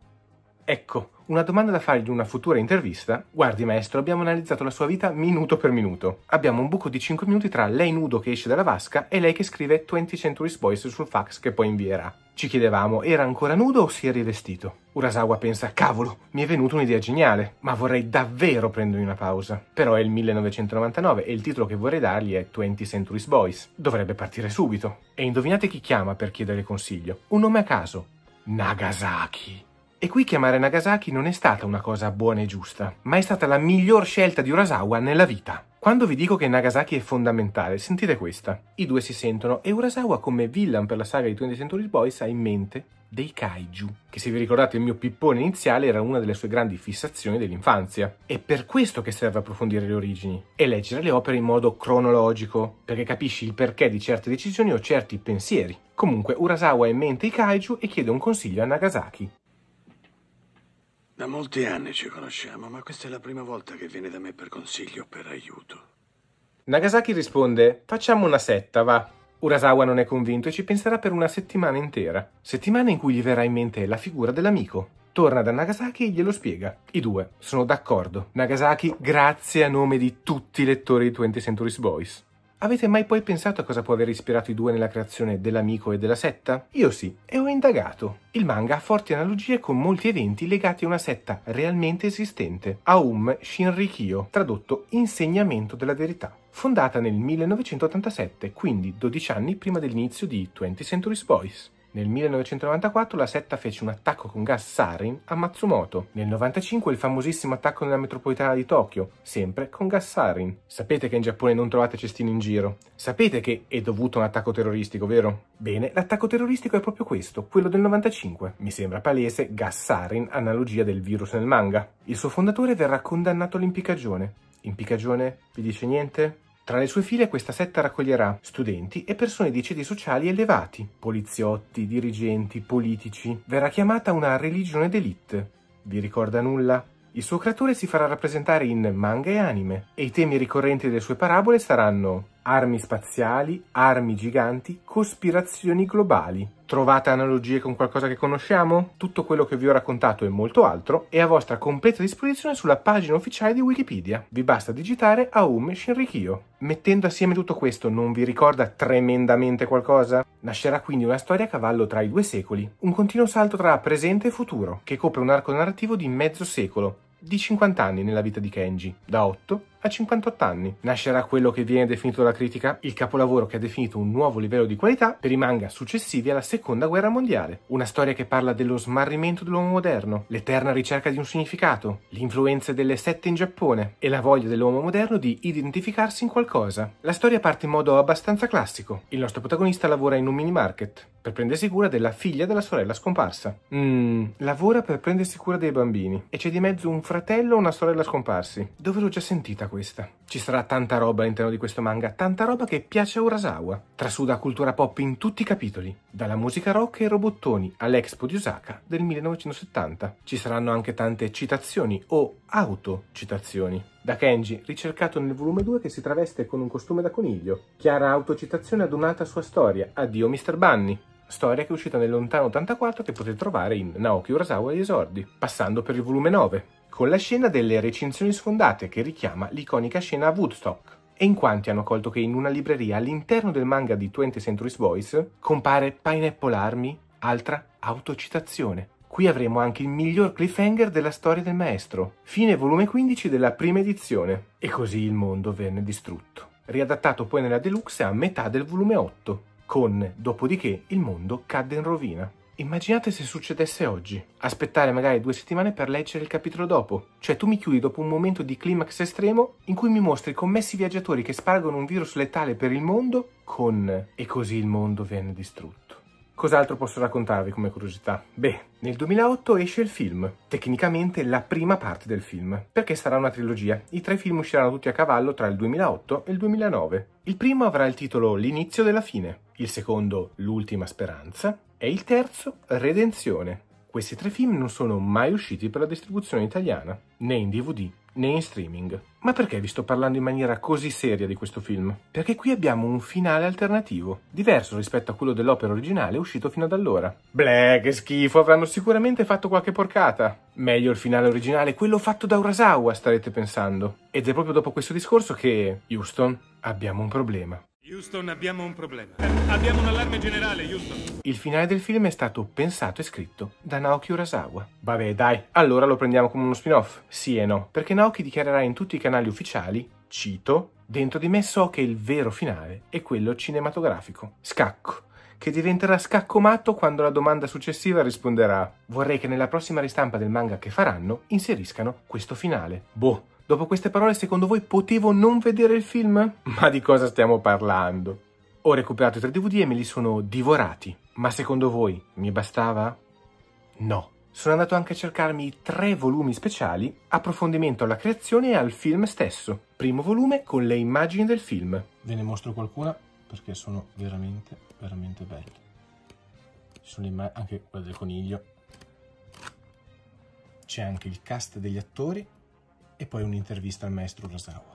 Ecco, una domanda da fargli in una futura intervista. Guardi maestro, abbiamo analizzato la sua vita minuto per minuto. Abbiamo un buco di cinque minuti tra lei nudo che esce dalla vasca e lei che scrive twentieth Century Boys sul fax che poi invierà. Ci chiedevamo, era ancora nudo o si è rivestito? Urasawa pensa, cavolo, mi è venuta un'idea geniale, ma vorrei davvero prendermi una pausa. Però è il millenovecentonovantanove e il titolo che vorrei dargli è twentieth Century Boys. Dovrebbe partire subito. E indovinate chi chiama per chiedere consiglio? Un nome a caso. Nagasaki. E qui chiamare Nagasaki non è stata una cosa buona e giusta, ma è stata la miglior scelta di Urasawa nella vita. Quando vi dico che Nagasaki è fondamentale, sentite questa. I due si sentono e Urasawa, come villain per la saga di twentieth Century Boys, ha in mente dei kaiju, che se vi ricordate il mio pippone iniziale era una delle sue grandi fissazioni dell'infanzia. È per questo che serve approfondire le origini e leggere le opere in modo cronologico, perché capisci il perché di certe decisioni o certi pensieri. Comunque Urasawa ha in mente i kaiju e chiede un consiglio a Nagasaki. Da molti anni ci conosciamo, ma questa è la prima volta che viene da me per consiglio o per aiuto. Nagasaki risponde, facciamo una setta, va. Urasawa non è convinto e ci penserà per una settimana intera. Settimana in cui gli verrà in mente la figura dell'amico. Torna da Nagasaki e glielo spiega. I due sono d'accordo. Nagasaki, grazie a nome di tutti i lettori di twentieth Century Boys. Avete mai poi pensato a cosa può aver ispirato i due nella creazione dell'amico e della setta? Io sì, e ho indagato. Il manga ha forti analogie con molti eventi legati a una setta realmente esistente, Aum Shinrikyo, tradotto Insegnamento della Verità, fondata nel millenovecentottantasette, quindi dodici anni prima dell'inizio di twentieth Century Boys. Nel millenovecentonovantaquattro la setta fece un attacco con gas sarin a Matsumoto. Nel novantacinque il famosissimo attacco nella metropolitana di Tokyo, sempre con gas sarin. Sapete che in Giappone non trovate cestini in giro? Sapete che è dovuto a un attacco terroristico, vero? Bene, l'attacco terroristico è proprio questo, quello del novantacinque. Mi sembra palese gas sarin, analogia del virus nel manga. Il suo fondatore verrà condannato all'impiccagione. Impiccagione? Vi dice niente? Tra le sue file questa setta raccoglierà studenti e persone di ceti sociali elevati, poliziotti, dirigenti, politici. Verrà chiamata una religione d'élite. Vi ricorda nulla? Il suo creatore si farà rappresentare in manga e anime, e i temi ricorrenti delle sue parabole saranno armi spaziali, armi giganti, cospirazioni globali. Trovate analogie con qualcosa che conosciamo? Tutto quello che vi ho raccontato e molto altro è a vostra completa disposizione sulla pagina ufficiale di Wikipedia. Vi basta digitare Aum Shinrikyo. Mettendo assieme tutto questo, non vi ricorda tremendamente qualcosa? Nascerà quindi una storia a cavallo tra i due secoli, un continuo salto tra presente e futuro, che copre un arco narrativo di mezzo secolo, di cinquanta anni nella vita di Kenji, da otto a cinquantotto anni. Nascerà quello che viene definito dalla critica il capolavoro che ha definito un nuovo livello di qualità per i manga successivi alla seconda guerra mondiale. Una storia che parla dello smarrimento dell'uomo moderno, l'eterna ricerca di un significato, l'influenza delle sette in Giappone e la voglia dell'uomo moderno di identificarsi in qualcosa. La storia parte in modo abbastanza classico. Il nostro protagonista lavora in un mini market per prendersi cura della figlia della sorella scomparsa. Mmm, lavora per prendersi cura dei bambini e c'è di mezzo un fratello o una sorella scomparsi. Dove l'ho già sentita questa? Ci sarà tanta roba all'interno di questo manga, tanta roba che piace a Urasawa. Trasuda cultura pop in tutti i capitoli, dalla musica rock e ai robottoni all'Expo di Osaka del millenovecentosettanta. Ci saranno anche tante citazioni o autocitazioni. Da Kenji, ricercato nel volume due che si traveste con un costume da coniglio. Chiara autocitazione ad un'altra sua storia, Addio mister Bunny. Storia che è uscita nel lontano ottantaquattro che potete trovare in Naoki Urasawa agli esordi, passando per il volume nove, con la scena delle recinzioni sfondate che richiama l'iconica scena a Woodstock. E in quanti hanno colto che in una libreria all'interno del manga di twentieth Century Boys compare Pineapple Army, altra autocitazione. Qui avremo anche il miglior cliffhanger della storia del maestro. Fine volume quindici della prima edizione. E così il mondo venne distrutto. Riadattato poi nella deluxe a metà del volume otto, con dopodiché il mondo cadde in rovina. Immaginate se succedesse oggi. Aspettare magari due settimane per leggere il capitolo dopo. Cioè tu mi chiudi dopo un momento di climax estremo in cui mi mostri commessi viaggiatori che spargono un virus letale per il mondo con e così il mondo venne distrutto. Cos'altro posso raccontarvi come curiosità? Beh, nel duemilaotto esce il film, tecnicamente la prima parte del film, perché sarà una trilogia. I tre film usciranno tutti a cavallo tra il duemilaotto e il duemilanove. Il primo avrà il titolo L'inizio della fine, il secondo L'ultima speranza e il terzo Redenzione. Questi tre film non sono mai usciti per la distribuzione italiana, né in D V D né in streaming. Ma perché vi sto parlando in maniera così seria di questo film? Perché qui abbiamo un finale alternativo, diverso rispetto a quello dell'opera originale uscito fino ad allora. Bleh, che schifo, avranno sicuramente fatto qualche porcata. Meglio il finale originale, quello fatto da Urasawa, starete pensando. Ed è proprio dopo questo discorso che, Houston, abbiamo un problema. Houston, abbiamo un problema. Abbiamo un allarme generale, Houston. Il finale del film è stato pensato e scritto da Naoki Urasawa. Vabbè, dai, allora lo prendiamo come uno spin-off. Sì e no, perché Naoki dichiarerà in tutti i canali ufficiali, cito, dentro di me so che il vero finale è quello cinematografico. Scacco. Che diventerà scaccomatto quando la domanda successiva risponderà vorrei che nella prossima ristampa del manga che faranno inseriscano questo finale. Boh. Dopo queste parole, secondo voi potevo non vedere il film? Ma di cosa stiamo parlando? Ho recuperato i tre D V D e me li sono divorati. Ma secondo voi mi bastava? No. Sono andato anche a cercarmi i tre volumi speciali, approfondimento alla creazione e al film stesso. Primo volume con le immagini del film. Ve ne mostro qualcuna perché sono veramente, veramente belli. Ci sono anche quella del coniglio. C'è anche il cast degli attori. E poi un'intervista al maestro Urasawa.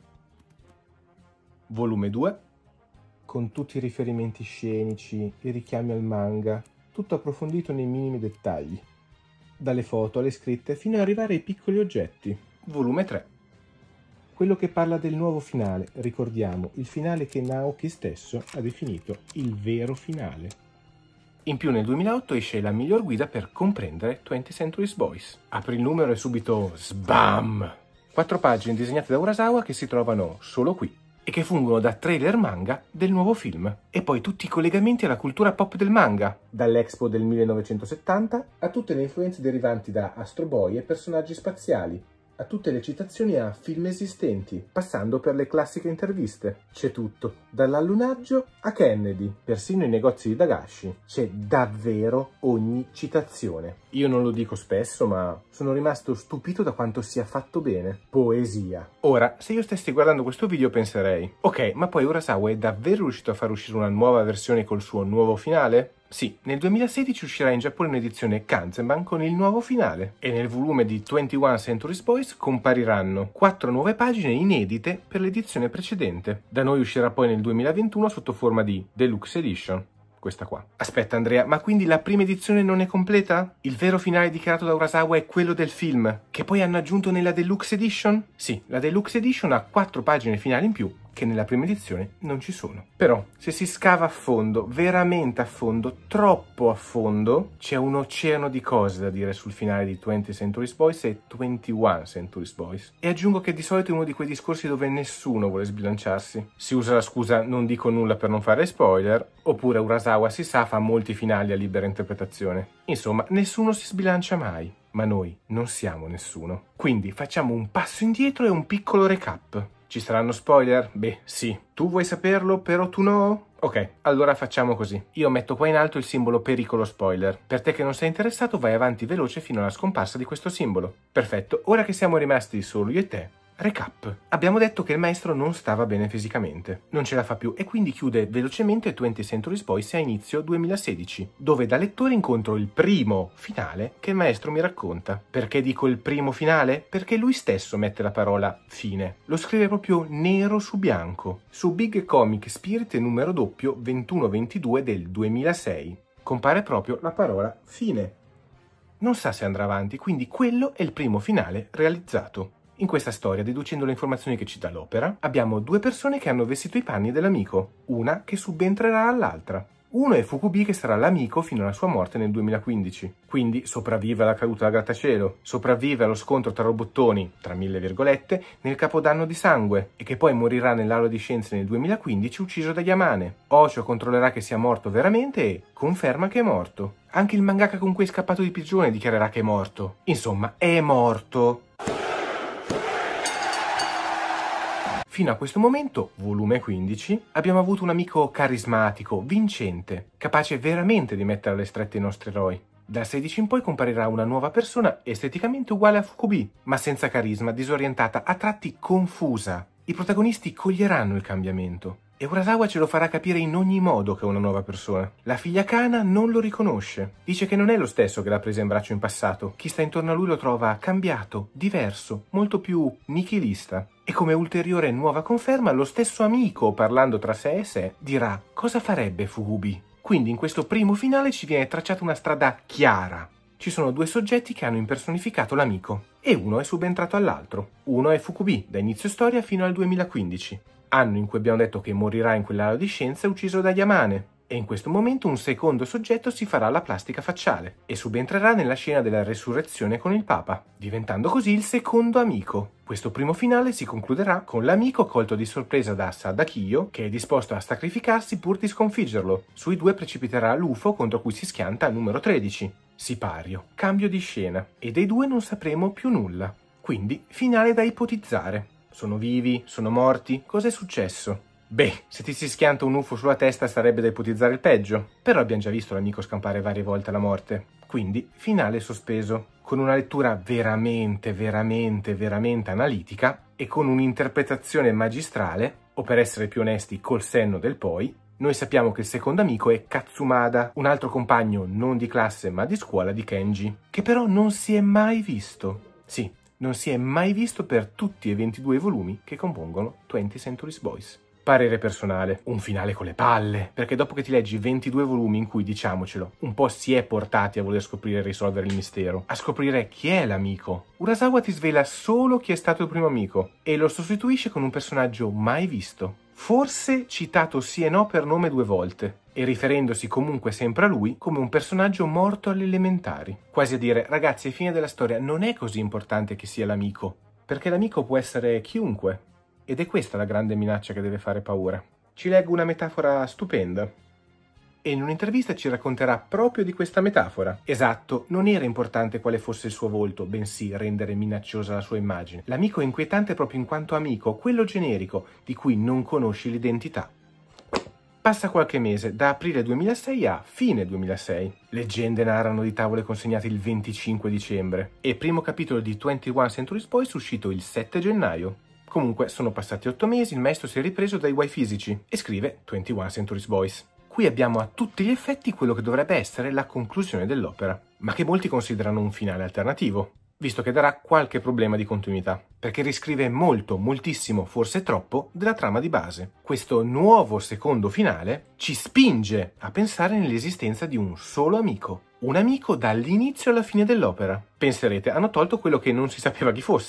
Volume due, con tutti i riferimenti scenici, i richiami al manga, tutto approfondito nei minimi dettagli, dalle foto alle scritte fino ad arrivare ai piccoli oggetti. Volume tre, quello che parla del nuovo finale, ricordiamo, il finale che Naoki stesso ha definito il vero finale. In più nel duemilaotto esce la miglior guida per comprendere twentieth Century Boys. Apri il numero e subito sbam! Quattro pagine disegnate da Urasawa che si trovano solo qui e che fungono da trailer manga del nuovo film. E poi tutti i collegamenti alla cultura pop del manga, dall'Expo del millenovecentosettanta a tutte le influenze derivanti da Astro Boy e personaggi spaziali, a tutte le citazioni a film esistenti, passando per le classiche interviste. C'è tutto, dall'allunaggio a Kennedy, persino i negozi di Dagashi. C'è davvero ogni citazione. Io non lo dico spesso, ma sono rimasto stupito da quanto sia fatto bene. Poesia. Ora, se io stessi guardando questo video penserei, ok, ma poi Urasawa è davvero riuscito a far uscire una nuova versione col suo nuovo finale? Sì, nel duemilasedici uscirà in Giappone un'edizione Kanzenban con il nuovo finale e nel volume di ventuno Century Boys compariranno quattro nuove pagine inedite per l'edizione precedente. Da noi uscirà poi nel duemilaventuno sotto forma di Deluxe Edition. Questa qua. Aspetta Andrea, ma quindi la prima edizione non è completa? Il vero finale dichiarato da Urasawa è quello del film, che poi hanno aggiunto nella Deluxe Edition? Sì, la Deluxe Edition ha quattro pagine finali in più, che nella prima edizione non ci sono. Però, se si scava a fondo, veramente a fondo, troppo a fondo, c'è un oceano di cose da dire sul finale di twentieth Century Boys e twenty-one Century Boys. E aggiungo che di solito è uno di quei discorsi dove nessuno vuole sbilanciarsi. Si usa la scusa non dico nulla per non fare spoiler, oppure Urasawa si sa fa molti finali a libera interpretazione. Insomma, nessuno si sbilancia mai. Ma noi non siamo nessuno. Quindi facciamo un passo indietro e un piccolo recap. Ci saranno spoiler? Beh, sì. Tu vuoi saperlo, però tu no? Ok, allora facciamo così. Io metto qua in alto il simbolo pericolo spoiler. Per te che non sei interessato, vai avanti veloce fino alla scomparsa di questo simbolo. Perfetto, ora che siamo rimasti solo io e te, recap. Abbiamo detto che il maestro non stava bene fisicamente, non ce la fa più e quindi chiude velocemente twentieth Century Boys a inizio duemilasedici, dove da lettore incontro il primo finale che il maestro mi racconta. Perché dico il primo finale? Perché lui stesso mette la parola fine. Lo scrive proprio nero su bianco, su Big Comic Spirit numero doppio ventuno ventidue del duemilasei. Compare proprio la parola fine. Non sa se andrà avanti, quindi quello è il primo finale realizzato. In questa storia, deducendo le informazioni che ci dà l'opera, abbiamo due persone che hanno vestito i panni dell'amico, una che subentrerà all'altra. Uno è Fukubi che sarà l'amico fino alla sua morte nel duemilaquindici, quindi sopravvive alla caduta da grattacielo, sopravvive allo scontro tra robottoni, tra mille virgolette, nel Capodanno di sangue, e che poi morirà nell'aula di scienze nel duemilaquindici ucciso da Yamane. Ocho controllerà che sia morto veramente e conferma che è morto. Anche il mangaka con cui è scappato di prigione dichiarerà che è morto. Insomma, è morto. Fino a questo momento, volume quindici, abbiamo avuto un amico carismatico, vincente, capace veramente di mettere alle strette i nostri eroi. Dal sedici in poi comparirà una nuova persona esteticamente uguale a Fukubi, ma senza carisma, disorientata, a tratti confusa. I protagonisti coglieranno il cambiamento. E Urasawa ce lo farà capire in ogni modo che è una nuova persona. La figlia Kana non lo riconosce. Dice che non è lo stesso che l'ha presa in braccio in passato. Chi sta intorno a lui lo trova cambiato, diverso, molto più nichilista. E come ulteriore nuova conferma, lo stesso amico, parlando tra sé e sé, dirà cosa farebbe Fukubi. Quindi in questo primo finale ci viene tracciata una strada chiara. Ci sono due soggetti che hanno impersonificato l'amico. E uno è subentrato all'altro. Uno è Fukubi, da inizio storia fino al duemilaquindici. Anno in cui abbiamo detto che morirà in quell'aula di scienze ucciso da Yamane. E in questo momento un secondo soggetto si farà la plastica facciale e subentrerà nella scena della resurrezione con il Papa, diventando così il secondo amico. Questo primo finale si concluderà con l'amico colto di sorpresa da Sadakiyo, che è disposto a sacrificarsi pur di sconfiggerlo. Sui due precipiterà l'U F O contro cui si schianta al numero tredici. Sipario. Cambio di scena. E dei due non sapremo più nulla. Quindi, finale da ipotizzare. Sono vivi? Sono morti? Cos'è successo? Beh, se ti si schianta un U F O sulla testa sarebbe da ipotizzare il peggio. Però abbiamo già visto l'amico scampare varie volte alla morte. Quindi, finale sospeso. Con una lettura veramente, veramente, veramente analitica e con un'interpretazione magistrale, o per essere più onesti, col senno del poi, noi sappiamo che il secondo amico è Katsumada, un altro compagno non di classe ma di scuola di Kenji, che però non si è mai visto. Sì, non si è mai visto per tutti e ventidue volumi che compongono twentieth Century Boys. Parere personale, un finale con le palle, perché dopo che ti leggi ventidue volumi in cui, diciamocelo, un po' si è portati a voler scoprire e risolvere il mistero, a scoprire chi è l'amico, Urasawa ti svela solo chi è stato il primo amico e lo sostituisce con un personaggio mai visto, forse citato sì e no per nome due volte, e riferendosi comunque sempre a lui come un personaggio morto alle elementari. Quasi a dire, ragazzi, alla fine della storia non è così importante chi sia l'amico, perché l'amico può essere chiunque. Ed è questa la grande minaccia che deve fare paura. Ci leggo una metafora stupenda. E in un'intervista ci racconterà proprio di questa metafora. Esatto, non era importante quale fosse il suo volto, bensì rendere minacciosa la sua immagine. L'amico è inquietante proprio in quanto amico, quello generico, di cui non conosci l'identità. Passa qualche mese, da aprile duemilasei a fine duemilasei. Leggende narrano di tavole consegnate il venticinque dicembre. E primo capitolo di twenty-one Century Boys uscito il sette gennaio. Comunque, sono passati otto mesi, il maestro si è ripreso dai guai fisici e scrive twenty-one Century Boys. Qui abbiamo a tutti gli effetti quello che dovrebbe essere la conclusione dell'opera, ma che molti considerano un finale alternativo, visto che darà qualche problema di continuità, perché riscrive molto, moltissimo, forse troppo, della trama di base. Questo nuovo secondo finale ci spinge a pensare nell'esistenza di un solo amico, un amico dall'inizio alla fine dell'opera. Penserete, hanno tolto quello che non si sapeva chi fosse.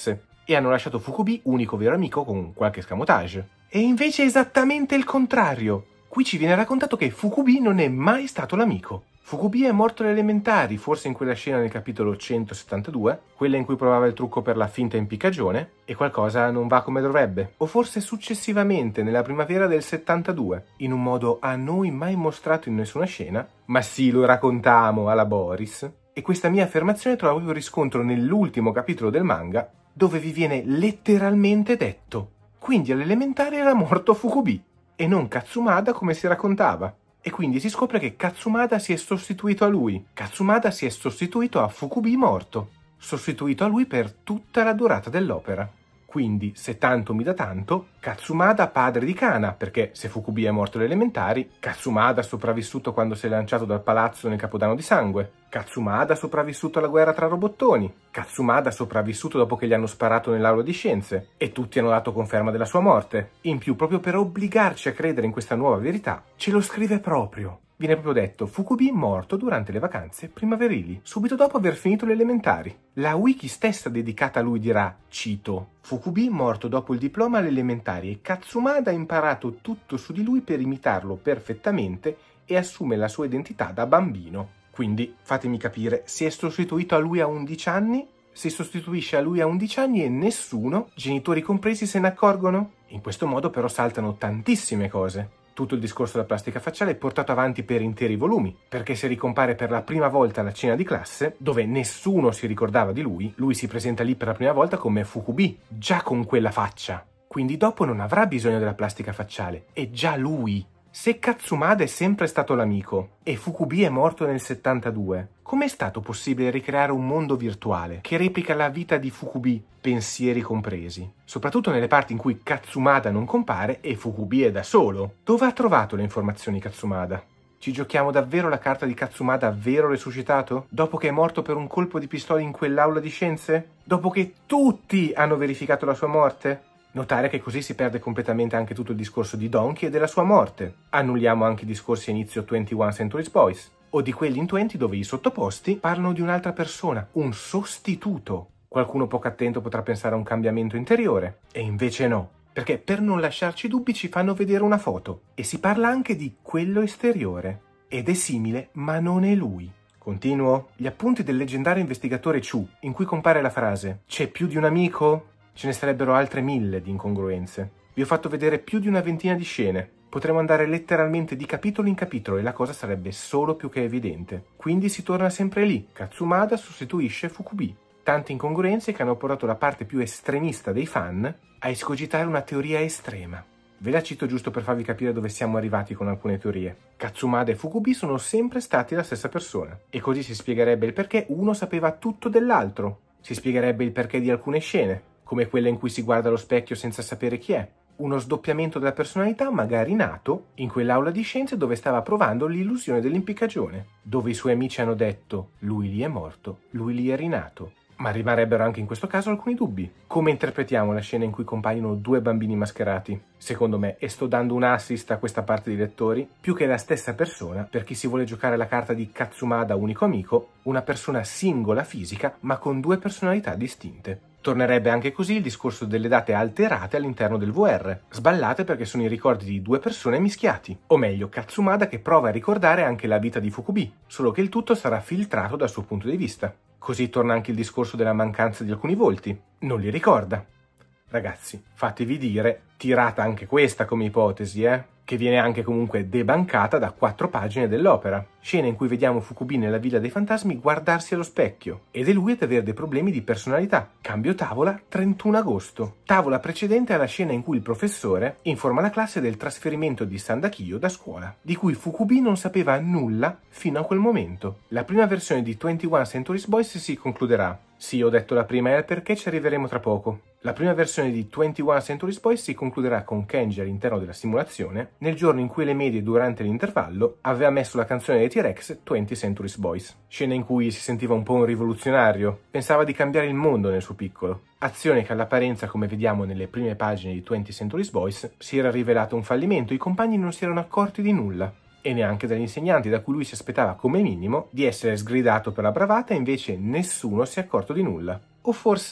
e hanno lasciato Fukubi unico vero amico con qualche escamotage. E invece è esattamente il contrario. Qui ci viene raccontato che Fukubi non è mai stato l'amico. Fukubi è morto alle elementari, forse in quella scena nel capitolo centosettantadue, quella in cui provava il trucco per la finta impiccagione, e qualcosa non va come dovrebbe. O forse successivamente, nella primavera del settantadue, in un modo a noi mai mostrato in nessuna scena, ma sì, lo raccontammo alla Boris. E questa mia affermazione trova proprio riscontro nell'ultimo capitolo del manga, dove vi viene letteralmente detto: quindi all'elementare era morto Fukubi, e non Katsumada come si raccontava. E quindi si scopre che Katsumada si è sostituito a lui. Katsumada si è sostituito a Fukubi morto, sostituito a lui per tutta la durata dell'opera. Quindi, se tanto mi dà tanto, Katsumada padre di Kana, perché se Fukubi è morto alle elementari, Katsumada sopravvissuto quando si è lanciato dal palazzo nel Capodanno di Sangue, Katsumada sopravvissuto alla guerra tra robottoni, Katsumada sopravvissuto dopo che gli hanno sparato nell'aula di scienze, e tutti hanno dato conferma della sua morte. In più, proprio per obbligarci a credere in questa nuova verità, ce lo scrive proprio. Viene proprio detto: Fukubi morto durante le vacanze primaverili, subito dopo aver finito le elementari. La wiki stessa dedicata a lui dirà, cito, Fukubi morto dopo il diploma alle elementari e Katsumada ha imparato tutto su di lui per imitarlo perfettamente e assume la sua identità da bambino. Quindi, fatemi capire, si è sostituito a lui a undici anni? Si sostituisce a lui a undici anni e nessuno, genitori compresi, se ne accorgono? In questo modo però saltano tantissime cose. Tutto il discorso della plastica facciale è portato avanti per interi volumi, perché se ricompare per la prima volta alla cena di classe, dove nessuno si ricordava di lui, lui si presenta lì per la prima volta come Fukubi, già con quella faccia. Quindi dopo non avrà bisogno della plastica facciale, è già lui. Se Katsumada è sempre stato l'amico e Fukubi è morto nel settantadue, com'è stato possibile ricreare un mondo virtuale che replica la vita di Fukubi, pensieri compresi? Soprattutto nelle parti in cui Katsumada non compare e Fukubi è da solo. Dove ha trovato le informazioni Katsumada? Ci giochiamo davvero la carta di Katsumada vero resuscitato? Dopo che è morto per un colpo di pistola in quell'aula di scienze? Dopo che tutti hanno verificato la sua morte? Notare che così si perde completamente anche tutto il discorso di Donkey e della sua morte. Annulliamo anche i discorsi a inizio ventuno Century Boys, o di quelli in venti dove i sottoposti parlano di un'altra persona, un sostituto. Qualcuno poco attento potrà pensare a un cambiamento interiore, e invece no, perché per non lasciarci dubbi ci fanno vedere una foto, e si parla anche di quello esteriore. Ed è simile, ma non è lui. Continuo? Gli appunti del leggendario investigatore Chu, in cui compare la frase «C'è più di un amico?» Ce ne sarebbero altre mille di incongruenze. Vi ho fatto vedere più di una ventina di scene. Potremmo andare letteralmente di capitolo in capitolo e la cosa sarebbe solo più che evidente. Quindi si torna sempre lì. Katsumada sostituisce Fukubi. Tante incongruenze che hanno portato la parte più estremista dei fan a escogitare una teoria estrema. Ve la cito giusto per farvi capire dove siamo arrivati con alcune teorie. Katsumada e Fukubi sono sempre stati la stessa persona. E così si spiegherebbe il perché uno sapeva tutto dell'altro. Si spiegherebbe il perché di alcune scene, come quella in cui si guarda allo specchio senza sapere chi è. Uno sdoppiamento della personalità magari nato in quell'aula di scienze dove stava provando l'illusione dell'impiccagione, dove i suoi amici hanno detto «lui lì è morto, lui lì è rinato». Ma rimarrebbero anche in questo caso alcuni dubbi. Come interpretiamo la scena in cui compaiono due bambini mascherati? Secondo me, e sto dando un assist a questa parte di lettori, più che la stessa persona, per chi si vuole giocare la carta di Katsumada unico amico, una persona singola fisica ma con due personalità distinte. Tornerebbe anche così il discorso delle date alterate all'interno del V R, sballate perché sono i ricordi di due persone mischiati. O meglio, Katsumada che prova a ricordare anche la vita di Fukubi, solo che il tutto sarà filtrato dal suo punto di vista. Così torna anche il discorso della mancanza di alcuni volti. Non li ricorda. Ragazzi, fatevi dire, tirata anche questa come ipotesi, eh? Che viene anche comunque debancata da quattro pagine dell'opera. Scena in cui vediamo Fukubi nella Villa dei Fantasmi guardarsi allo specchio. Ed è lui ad avere dei problemi di personalità. Cambio tavola, trentuno agosto. Tavola precedente alla scena in cui il professore informa la classe del trasferimento di Sandakiyo da scuola, di cui Fukubi non sapeva nulla fino a quel momento. La prima versione di ventuno Century Boys si concluderà. Sì, ho detto la prima e il perché ci arriveremo tra poco. La prima versione di ventuno Century Boys si concluderà con Kenji all'interno della simulazione, nel giorno in cui le medie durante l'intervallo aveva messo la canzone dei T-Rex venti Century Boys. Scena in cui si sentiva un po' un rivoluzionario, pensava di cambiare il mondo nel suo piccolo. Azione che all'apparenza, come vediamo nelle prime pagine di venti Century Boys, si era rivelato un fallimento, i compagni non si erano accorti di nulla. E neanche dagli insegnanti, da cui lui si aspettava come minimo di essere sgridato per la bravata, e invece nessuno si è accorto di nulla. O forse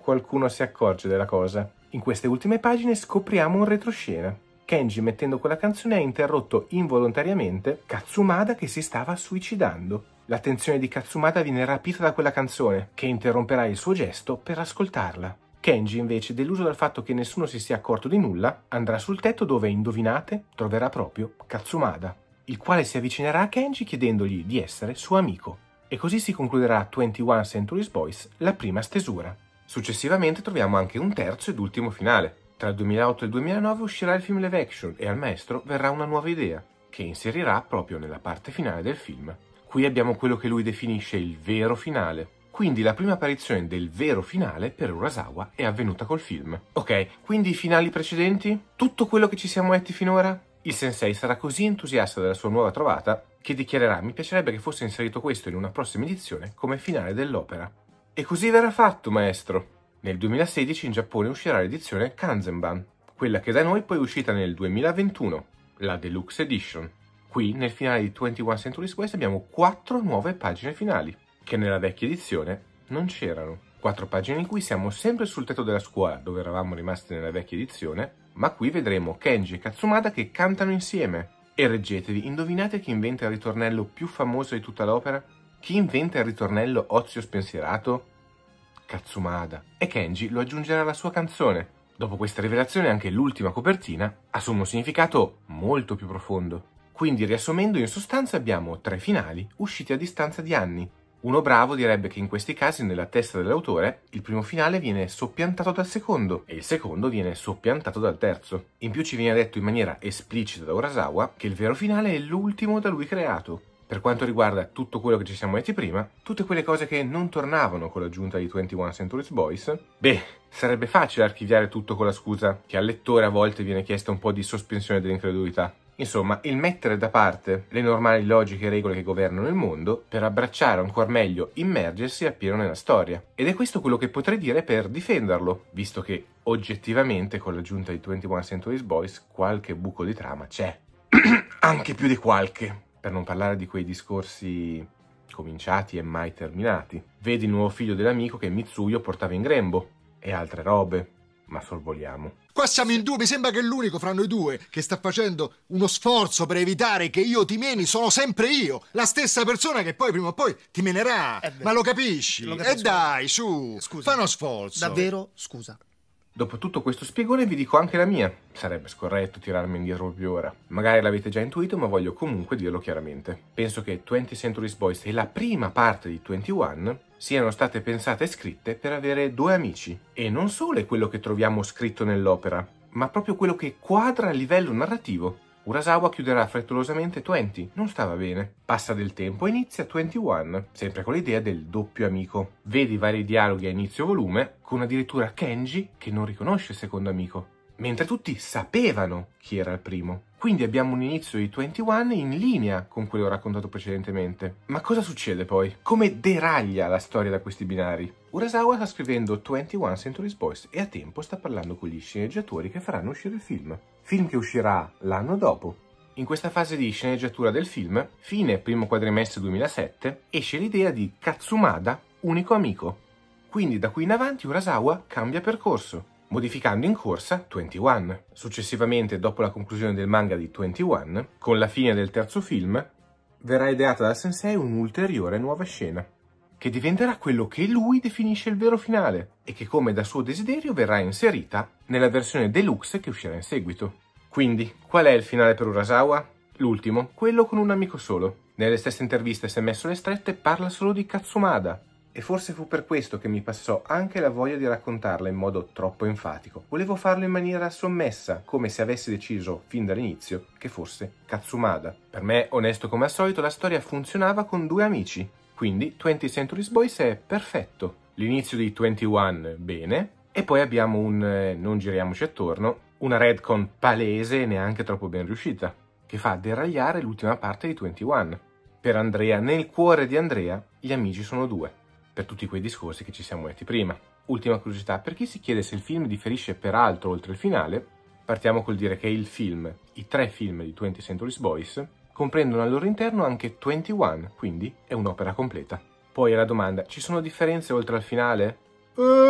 qualcuno si accorge della cosa. In queste ultime pagine scopriamo un retroscena. Kenji, mettendo quella canzone, ha interrotto involontariamente Katsumada che si stava suicidando. L'attenzione di Katsumada viene rapita da quella canzone, che interromperà il suo gesto per ascoltarla. Kenji, invece, deluso dal fatto che nessuno si sia accorto di nulla, andrà sul tetto dove, indovinate, troverà proprio Katsumada, il quale si avvicinerà a Kenji chiedendogli di essere suo amico. E così si concluderà ventuno Century Boys, la prima stesura. Successivamente troviamo anche un terzo ed ultimo finale. Tra il duemilaotto e il duemilanove uscirà il film live action e al maestro verrà una nuova idea, che inserirà proprio nella parte finale del film. Qui abbiamo quello che lui definisce il vero finale. Quindi la prima apparizione del vero finale per Urasawa è avvenuta col film. Ok, quindi i finali precedenti? Tutto quello che ci siamo letti finora? Il sensei sarà così entusiasta della sua nuova trovata che dichiarerà: mi piacerebbe che fosse inserito questo in una prossima edizione come finale dell'opera. E così verrà fatto, maestro. Nel duemilasedici in Giappone uscirà l'edizione Kanzenban, quella che da noi poi è uscita nel duemilaventuno, la Deluxe Edition. Qui, nel finale di ventuno Century Boys, abbiamo quattro nuove pagine finali, che nella vecchia edizione non c'erano. Quattro pagine in cui siamo sempre sul tetto della scuola, dove eravamo rimasti nella vecchia edizione, ma qui vedremo Kenji e Katsumada che cantano insieme. E reggetevi, indovinate chi inventa il ritornello più famoso di tutta l'opera? Chi inventa il ritornello Ozio Spensierato? Katsumada. E Kenji lo aggiungerà alla sua canzone. Dopo questa rivelazione anche l'ultima copertina assume un significato molto più profondo. Quindi, riassumendo, in sostanza abbiamo tre finali usciti a distanza di anni. Uno bravo direbbe che in questi casi, nella testa dell'autore, il primo finale viene soppiantato dal secondo e il secondo viene soppiantato dal terzo. In più ci viene detto in maniera esplicita da Urasawa che il vero finale è l'ultimo da lui creato. Per quanto riguarda tutto quello che ci siamo letti prima, tutte quelle cose che non tornavano con l'aggiunta di ventuno Century Boys, beh, sarebbe facile archiviare tutto con la scusa che al lettore a volte viene chiesta un po' di sospensione dell'incredulità. Insomma, il mettere da parte le normali logiche e regole che governano il mondo per abbracciare ancora meglio immergersi appieno nella storia. Ed è questo quello che potrei dire per difenderlo, visto che oggettivamente con l'aggiunta di ventuno Century Boys qualche buco di trama c'è. Anche più di qualche. Per non parlare di quei discorsi cominciati e mai terminati. Vedi il nuovo figlio dell'amico che Mitsuyo portava in grembo e altre robe, ma sorvoliamo. Qua siamo in due, mi sembra che l'unico fra noi due che sta facendo uno sforzo per evitare che io ti meni sono sempre io, la stessa persona che poi prima o poi ti menerà. Eh ma lo capisci? Lo e dai, su, scusa. Fa uno sforzo. Davvero, scusa. Dopo tutto questo spiegone vi dico anche la mia. Sarebbe scorretto tirarmi indietro proprio ora. Magari l'avete già intuito, ma voglio comunque dirlo chiaramente. Penso che venti Century Boys e la prima parte di ventuno siano state pensate e scritte per avere due amici. E non solo è quello che troviamo scritto nell'opera, ma proprio quello che quadra a livello narrativo. Urasawa chiuderà frettolosamente venti, non stava bene. Passa del tempo e inizia ventuno, sempre con l'idea del doppio amico. Vedi vari dialoghi a inizio volume, con addirittura Kenji che non riconosce il secondo amico, mentre tutti sapevano chi era il primo. Quindi abbiamo un inizio di ventuno in linea con quello raccontato precedentemente. Ma cosa succede poi? Come deraglia la storia da questi binari? Urasawa sta scrivendo ventuno Century Boys e a tempo sta parlando con gli sceneggiatori che faranno uscire il film. Film che uscirà l'anno dopo. In questa fase di sceneggiatura del film, fine primo quadrimestre duemilasette, esce l'idea di Katsumada, unico amico. Quindi da qui in avanti Urasawa cambia percorso, modificando in corsa ventuno. Successivamente, dopo la conclusione del manga di ventuno, con la fine del terzo film, verrà ideata dal sensei un'ulteriore nuova scena, che diventerà quello che lui definisce il vero finale e che, come da suo desiderio, verrà inserita nella versione deluxe che uscirà in seguito. Quindi, qual è il finale per Urasawa? L'ultimo, quello con un amico solo. Nelle stesse interviste, se messo le strette, parla solo di Katsumada. E forse fu per questo che mi passò anche la voglia di raccontarla in modo troppo enfatico. Volevo farlo in maniera sommessa, come se avessi deciso fin dall'inizio che fosse Katsumada. Per me, onesto come al solito, la storia funzionava con due amici. Quindi venti Century Boys è perfetto. L'inizio di ventuno bene, e poi abbiamo un, eh, non giriamoci attorno, una retcon palese e neanche troppo ben riuscita, che fa deragliare l'ultima parte di ventuno. Per Andrea, nel cuore di Andrea, gli amici sono due, per tutti quei discorsi che ci siamo letti prima. Ultima curiosità, per chi si chiede se il film differisce per altro oltre il finale, partiamo col dire che il film, i tre film di venti Century Boys, comprendono al loro interno anche ventuno, quindi è un'opera completa. Poi alla domanda, ci sono differenze oltre al finale? Uh,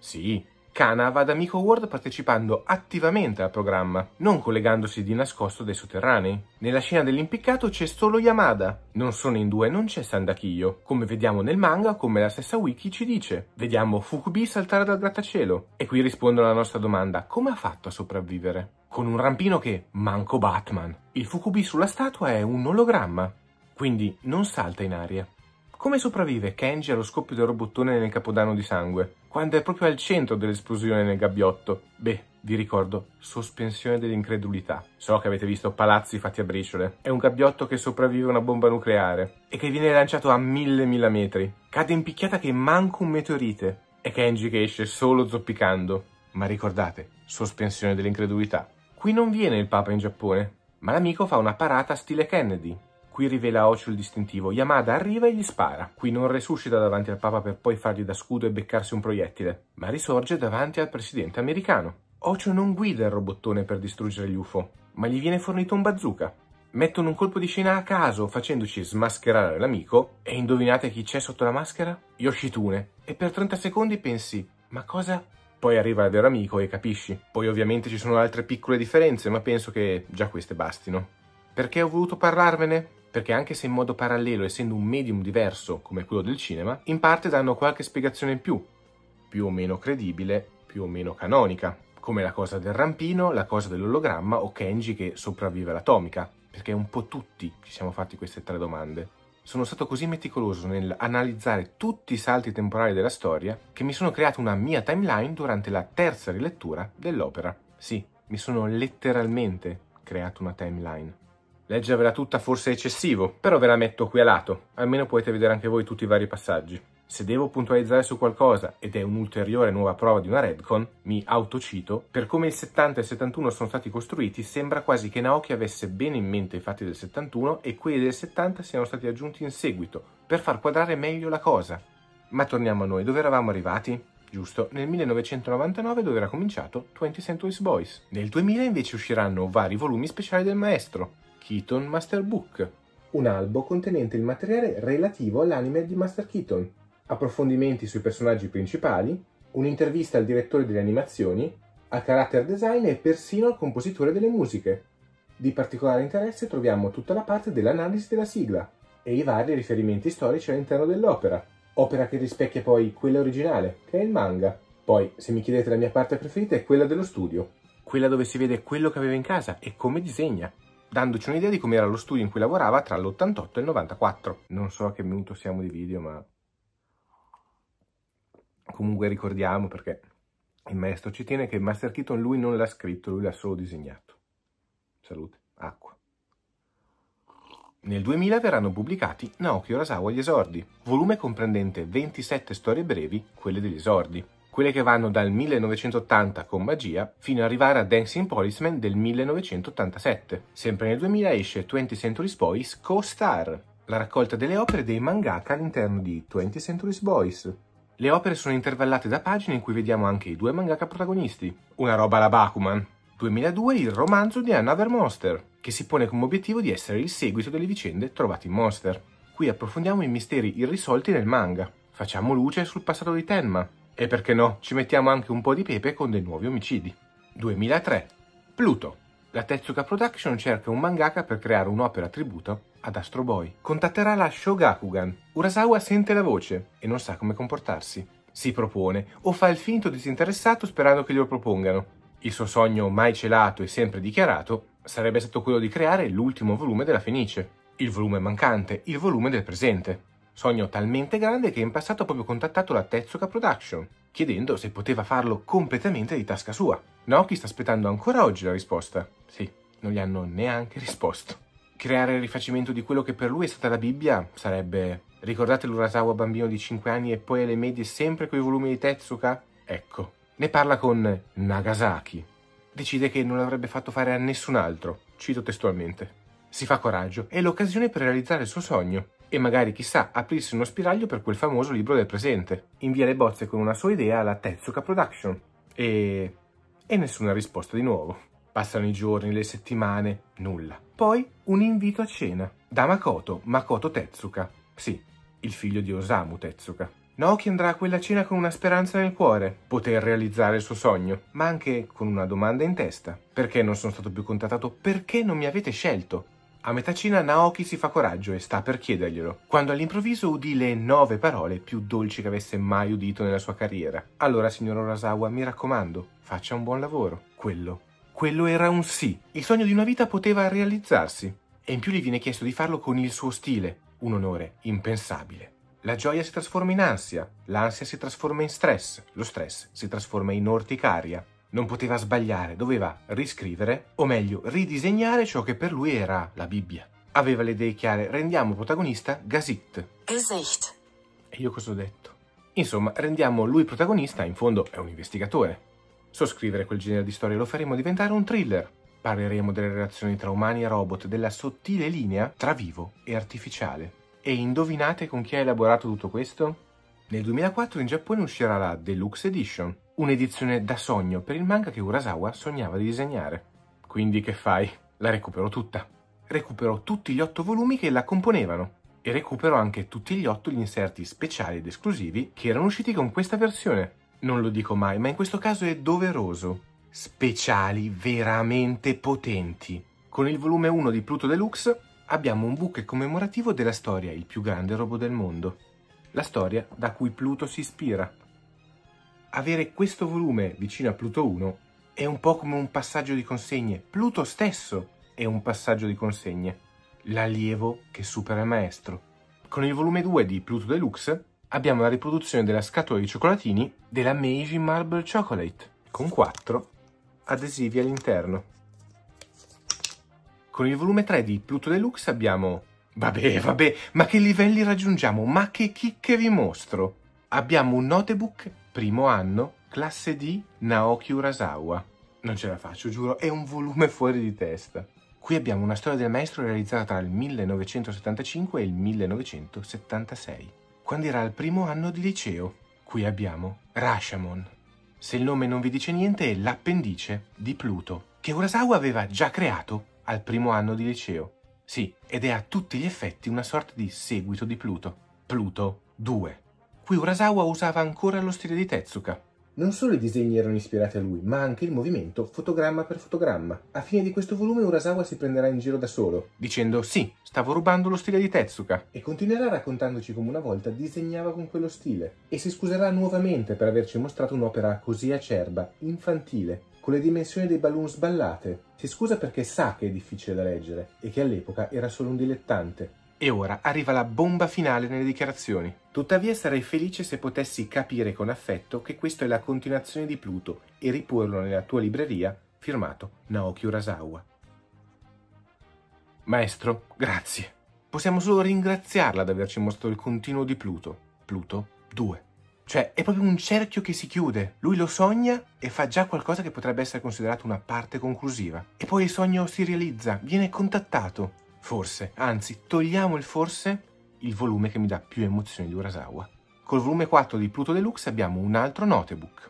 Sì, Kana va da Miko World partecipando attivamente al programma, non collegandosi di nascosto dai sotterranei. Nella scena dell'impiccato c'è solo Yamada, non sono in due, non c'è Sandakiyo, come vediamo nel manga, come la stessa wiki ci dice. Vediamo Fukubi saltare dal grattacielo, e qui rispondono alla nostra domanda: come ha fatto a sopravvivere? Con un rampino che manco Batman. Il Fukubi sulla statua è un ologramma, quindi non salta in aria. Come sopravvive Kenji allo scoppio del robottone nel Capodanno di sangue, quando è proprio al centro dell'esplosione nel gabbiotto? Beh, vi ricordo, sospensione dell'incredulità. So che avete visto Palazzi fatti a briciole. È un gabbiotto che sopravvive a una bomba nucleare e che viene lanciato a mille mila metri. Cade in picchiata che manca un meteorite. E Kenji che esce solo zoppicando. Ma ricordate, sospensione dell'incredulità. Qui non viene il Papa in Giappone, ma l'amico fa una parata stile Kennedy. Qui rivela a Ocho il distintivo, Yamada arriva e gli spara. Qui non resuscita davanti al Papa per poi fargli da scudo e beccarsi un proiettile, ma risorge davanti al presidente americano. Ocho non guida il robottone per distruggere gli U F O, ma gli viene fornito un bazooka. Mettono un colpo di scena a caso facendoci smascherare l'amico e indovinate chi c'è sotto la maschera? Yoshitsune. E per trenta secondi pensi, ma cosa? Poi arriva il vero amico e capisci. Poi ovviamente ci sono altre piccole differenze, ma penso che già queste bastino. Perché ho voluto parlarvene? Perché anche se in modo parallelo, essendo un medium diverso come quello del cinema, in parte danno qualche spiegazione in più, più o meno credibile, più o meno canonica, come la cosa del rampino, la cosa dell'ologramma o Kenji che sopravvive all'atomica, perché un po' tutti ci siamo fatti queste tre domande. Sono stato così meticoloso nel analizzare tutti i salti temporali della storia che mi sono creato una mia timeline durante la terza rilettura dell'opera. Sì, mi sono letteralmente creato una timeline. Leggervela tutta forse è eccessivo, però ve la metto qui a lato, almeno potete vedere anche voi tutti i vari passaggi. Se devo puntualizzare su qualcosa, ed è un'ulteriore nuova prova di una retcon, mi autocito, per come il settanta e il settantuno sono stati costruiti, sembra quasi che Naoki avesse bene in mente i fatti del settantuno e quelli del settanta siano stati aggiunti in seguito, per far quadrare meglio la cosa. Ma torniamo a noi, dove eravamo arrivati? Giusto, nel millenovecentonovantanove dove era cominciato twentieth Century Boys. Nel duemila invece usciranno vari volumi speciali del maestro, Keaton Master Book, un albo contenente il materiale relativo all'anime di Master Keaton, approfondimenti sui personaggi principali, un'intervista al direttore delle animazioni, al character design e persino al compositore delle musiche. Di particolare interesse troviamo tutta la parte dell'analisi della sigla e i vari riferimenti storici all'interno dell'opera, opera che rispecchia poi quella originale, che è il manga. Poi, se mi chiedete la mia parte preferita, è quella dello studio, quella dove si vede quello che aveva in casa e come disegna, dandoci un'idea di come era lo studio in cui lavorava tra l'ottantotto e il novantaquattro. Non so a che minuto siamo di video, ma comunque ricordiamo, perché il maestro ci tiene, che Master Keaton lui non l'ha scritto, lui l'ha solo disegnato. Salute, acqua. Nel duemila verranno pubblicati Naoki Urasawa Gli esordi, volume comprendente ventisette storie brevi, quelle degli esordi, quelle che vanno dal millenovecentottanta con Magia fino ad arrivare a Dancing Policeman del millenovecentottantasette. Sempre nel duemila esce twentieth Century Boys Co-Star, la raccolta delle opere dei mangaka all'interno di twentieth Century Boys. Le opere sono intervallate da pagine in cui vediamo anche i due mangaka protagonisti, una roba alla Bakuman. duemiladue il romanzo di Another Monster, che si pone come obiettivo di essere il seguito delle vicende trovate in Monster. Qui approfondiamo i misteri irrisolti nel manga, facciamo luce sul passato di Tenma, e perché no, ci mettiamo anche un po' di pepe con dei nuovi omicidi. duemilatré Pluto. La Tezuka Production cerca un mangaka per creare un'opera tributo ad Astro Boy. Contatterà la Shogakukan. Urasawa sente la voce e non sa come comportarsi. Si propone o fa il finto disinteressato sperando che glielo propongano. Il suo sogno mai celato e sempre dichiarato sarebbe stato quello di creare l'ultimo volume della Fenice, il volume mancante, il volume del presente. Sogno talmente grande che in passato ha proprio contattato la Tezuka Production, chiedendo se poteva farlo completamente di tasca sua. Naoki sta aspettando ancora oggi la risposta. Sì, non gli hanno neanche risposto. Creare il rifacimento di quello che per lui è stata la Bibbia sarebbe... Ricordate l'Urasawa bambino di cinque anni e poi alle medie sempre quei volumi di Tezuka? Ecco, ne parla con Nagasaki. Decide che non l'avrebbe fatto fare a nessun altro, cito testualmente. Si fa coraggio, è l'occasione per realizzare il suo sogno. E magari, chissà, aprirsi uno spiraglio per quel famoso libro del presente. Invia le bozze con una sua idea alla Tezuka Production. E... e nessuna risposta di nuovo. Passano i giorni, le settimane, nulla. Poi un invito a cena. Da Makoto, Makoto Tezuka. Sì, il figlio di Osamu Tezuka. Naoki andrà a quella cena con una speranza nel cuore, poter realizzare il suo sogno, ma anche con una domanda in testa. Perché non sono stato più contattato? Perché non mi avete scelto? A metà cena Naoki si fa coraggio e sta per chiederglielo, quando all'improvviso udì le nove parole più dolci che avesse mai udito nella sua carriera. Allora, signor Urasawa, mi raccomando, faccia un buon lavoro. Quello, quello era un sì. Il sogno di una vita poteva realizzarsi. E in più gli viene chiesto di farlo con il suo stile, un onore impensabile. La gioia si trasforma in ansia, l'ansia si trasforma in stress, lo stress si trasforma in orticaria. Non poteva sbagliare, doveva riscrivere, o meglio, ridisegnare ciò che per lui era la Bibbia. Aveva le idee chiare, rendiamo protagonista Gesicht. Gesicht. E io cosa ho detto? Insomma, rendiamo lui protagonista, in fondo è un investigatore. So scrivere quel genere di storia, lo faremo diventare un thriller. Parleremo delle relazioni tra umani e robot, della sottile linea tra vivo e artificiale. E indovinate con chi ha elaborato tutto questo? Nel duemilaquattro in Giappone uscirà la Deluxe Edition, un'edizione da sogno per il manga che Urasawa sognava di disegnare. Quindi che fai? La recupero tutta. Recupero tutti gli otto volumi che la componevano e recupero anche tutti gli otto gli inserti speciali ed esclusivi che erano usciti con questa versione. Non lo dico mai, ma in questo caso è doveroso. Speciali veramente potenti. Con il volume uno di Pluto Deluxe abbiamo un book commemorativo della storia Il più grande robot del mondo. La storia da cui Pluto si ispira. Avere questo volume vicino a Pluto uno è un po' come un passaggio di consegne. Pluto stesso è un passaggio di consegne. L'allievo che supera il maestro. Con il volume due di Pluto Deluxe abbiamo la riproduzione della scatola di cioccolatini della Meiji Marble Chocolate, con quattro adesivi all'interno. Con il volume tre di Pluto Deluxe abbiamo... Vabbè, vabbè, ma che livelli raggiungiamo? Ma che chicche vi mostro? Abbiamo un notebook, primo anno, classe D, Naoki Urasawa. Non ce la faccio, giuro, è un volume fuori di testa. Qui abbiamo una storia del maestro realizzata tra il millenovecentosettantacinque e il millenovecentosettantasei, quando era al primo anno di liceo. Qui abbiamo Rashomon. Se il nome non vi dice niente, è l'appendice di Pluto, che Urasawa aveva già creato al primo anno di liceo. Sì, ed è a tutti gli effetti una sorta di seguito di Pluto. Pluto due. Qui Urasawa usava ancora lo stile di Tezuka. Non solo i disegni erano ispirati a lui, ma anche il movimento fotogramma per fotogramma. A fine di questo volume Urasawa si prenderà in giro da solo, dicendo sì, stavo rubando lo stile di Tezuka, e continuerà raccontandoci come una volta disegnava con quello stile, e si scuserà nuovamente per averci mostrato un'opera così acerba, infantile, con le dimensioni dei balloon sballate. Si scusa perché sa che è difficile da leggere e che all'epoca era solo un dilettante. E ora arriva la bomba finale nelle dichiarazioni. Tuttavia sarei felice se potessi capire con affetto che questo è la continuazione di Pluto e riporlo nella tua libreria, firmato Naoki Urasawa. Maestro, grazie. Possiamo solo ringraziarla ad averci mostrato il continuo di Pluto. Pluto due. Cioè, è proprio un cerchio che si chiude. Lui lo sogna e fa già qualcosa che potrebbe essere considerato una parte conclusiva. E poi il sogno si realizza, viene contattato. Forse, anzi, togliamo il forse, il volume che mi dà più emozioni di Urasawa. Col volume quattro di Pluto Deluxe abbiamo un altro notebook.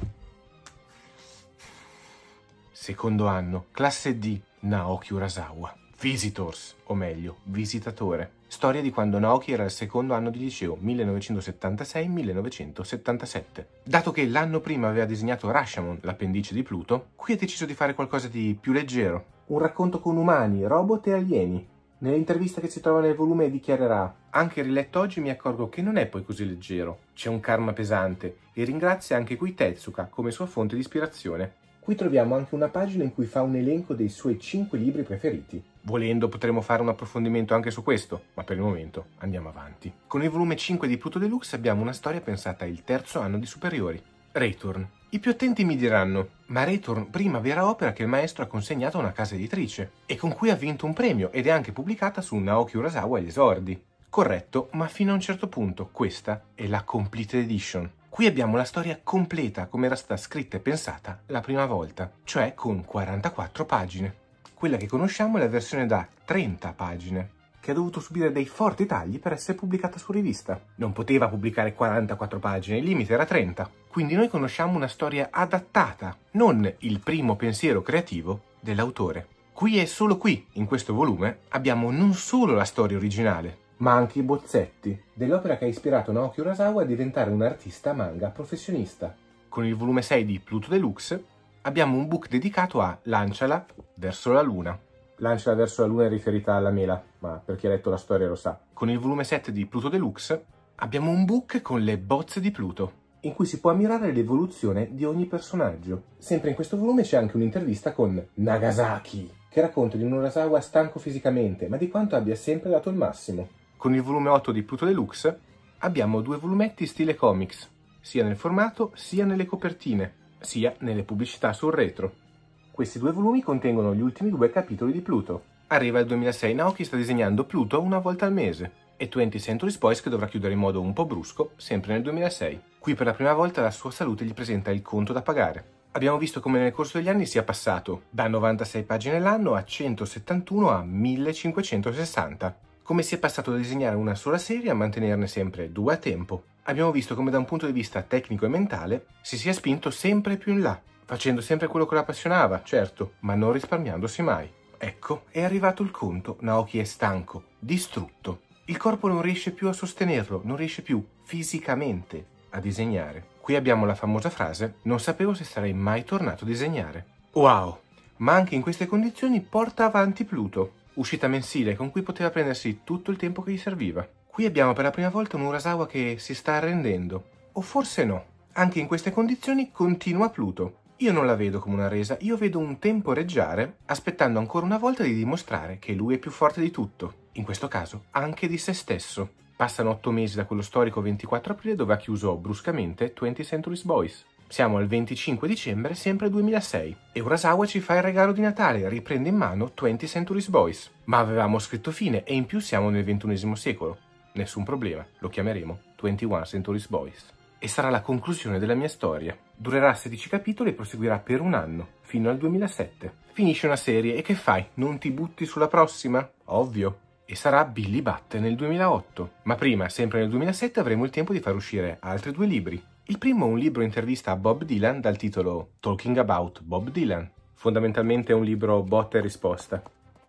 Secondo anno, classe D, Naoki Urasawa. Visitors, o meglio, visitatore. Storia di quando Naoki era al secondo anno di liceo, millenovecentosettantasei millenovecentosettantasette. Dato che l'anno prima aveva disegnato Rashomon, l'appendice di Pluto, qui ha deciso di fare qualcosa di più leggero. Un racconto con umani, robot e alieni. Nell'intervista che si trova nel volume dichiarerà: anche riletto oggi mi accorgo che non è poi così leggero, c'è un karma pesante, e ringrazia anche qui Tezuka come sua fonte di ispirazione. Qui troviamo anche una pagina in cui fa un elenco dei suoi cinque libri preferiti. Volendo potremo fare un approfondimento anche su questo, ma per il momento andiamo avanti. Con il volume cinque di Pluto Deluxe abbiamo una storia pensata il terzo anno di superiori. Return. I più attenti mi diranno: ma Return, prima vera opera che il maestro ha consegnato a una casa editrice, e con cui ha vinto un premio, ed è anche pubblicata su Naoki Urasawa agli esordi. Corretto, ma fino a un certo punto questa è la Complete Edition. Qui abbiamo la storia completa come era stata scritta e pensata la prima volta, cioè con quarantaquattro pagine. Quella che conosciamo è la versione da trenta pagine, che ha dovuto subire dei forti tagli per essere pubblicata su rivista. Non poteva pubblicare quarantaquattro pagine, il limite era trenta. Quindi noi conosciamo una storia adattata, non il primo pensiero creativo dell'autore. Qui e solo qui, in questo volume, abbiamo non solo la storia originale, ma anche i bozzetti dell'opera che ha ispirato Naoki Urasawa a diventare un artista manga professionista. Con il volume sei di Pluto Deluxe abbiamo un book dedicato a Lanciala verso la Luna. Lanciala verso la Luna è riferita alla mela, ma per chi ha letto la storia lo sa. Con il volume sette di Pluto Deluxe abbiamo un book con le bozze di Pluto, in cui si può ammirare l'evoluzione di ogni personaggio. Sempre in questo volume c'è anche un'intervista con Nagasaki, che racconta di un Urasawa stanco fisicamente, ma di quanto abbia sempre dato il massimo. Con il volume otto di Pluto Deluxe abbiamo due volumetti stile comics, sia nel formato sia nelle copertine, sia nelle pubblicità sul retro. Questi due volumi contengono gli ultimi due capitoli di Pluto. Arriva il duemilasei, Naoki sta disegnando Pluto una volta al mese, e venti Century Boys che dovrà chiudere in modo un po' brusco, sempre nel duemilasei. Qui per la prima volta la sua salute gli presenta il conto da pagare. Abbiamo visto come nel corso degli anni sia passato da novantasei pagine l'anno a centosettantuno a millecinquecentosessanta. Come sia passato da disegnare una sola serie a mantenerne sempre due a tempo. Abbiamo visto come da un punto di vista tecnico e mentale si sia spinto sempre più in là, facendo sempre quello che lo appassionava, certo, ma non risparmiandosi mai. Ecco, è arrivato il conto. Naoki è stanco, distrutto. Il corpo non riesce più a sostenerlo, non riesce più fisicamente a disegnare. Qui abbiamo la famosa frase: non sapevo se sarei mai tornato a disegnare. Wow! Ma anche in queste condizioni porta avanti Pluto, uscita mensile con cui poteva prendersi tutto il tempo che gli serviva. Qui abbiamo per la prima volta un Urasawa che si sta arrendendo. O forse no. Anche in queste condizioni continua Pluto. Io non la vedo come una resa, io vedo un temporeggiare, aspettando ancora una volta di dimostrare che lui è più forte di tutto. In questo caso anche di se stesso. Passano otto mesi da quello storico ventiquattro aprile dove ha chiuso bruscamente venti Century Boys. Siamo al venticinque dicembre, sempre duemilasei, e Urasawa ci fa il regalo di Natale, riprende in mano venti Century Boys. Ma avevamo scritto fine e in più siamo nel ventunesimo secolo. Nessun problema, lo chiameremo ventuno Century Boys. E sarà la conclusione della mia storia. Durerà sedici capitoli e proseguirà per un anno, fino al duemilasette. Finisce una serie e che fai? Non ti butti sulla prossima? Ovvio. E sarà Billy Bat nel duemilaotto. Ma prima, sempre nel duemilasette, avremo il tempo di far uscire altri due libri. Il primo è un libro intervista a Bob Dylan dal titolo Talking About Bob Dylan. Fondamentalmente è un libro botta e risposta,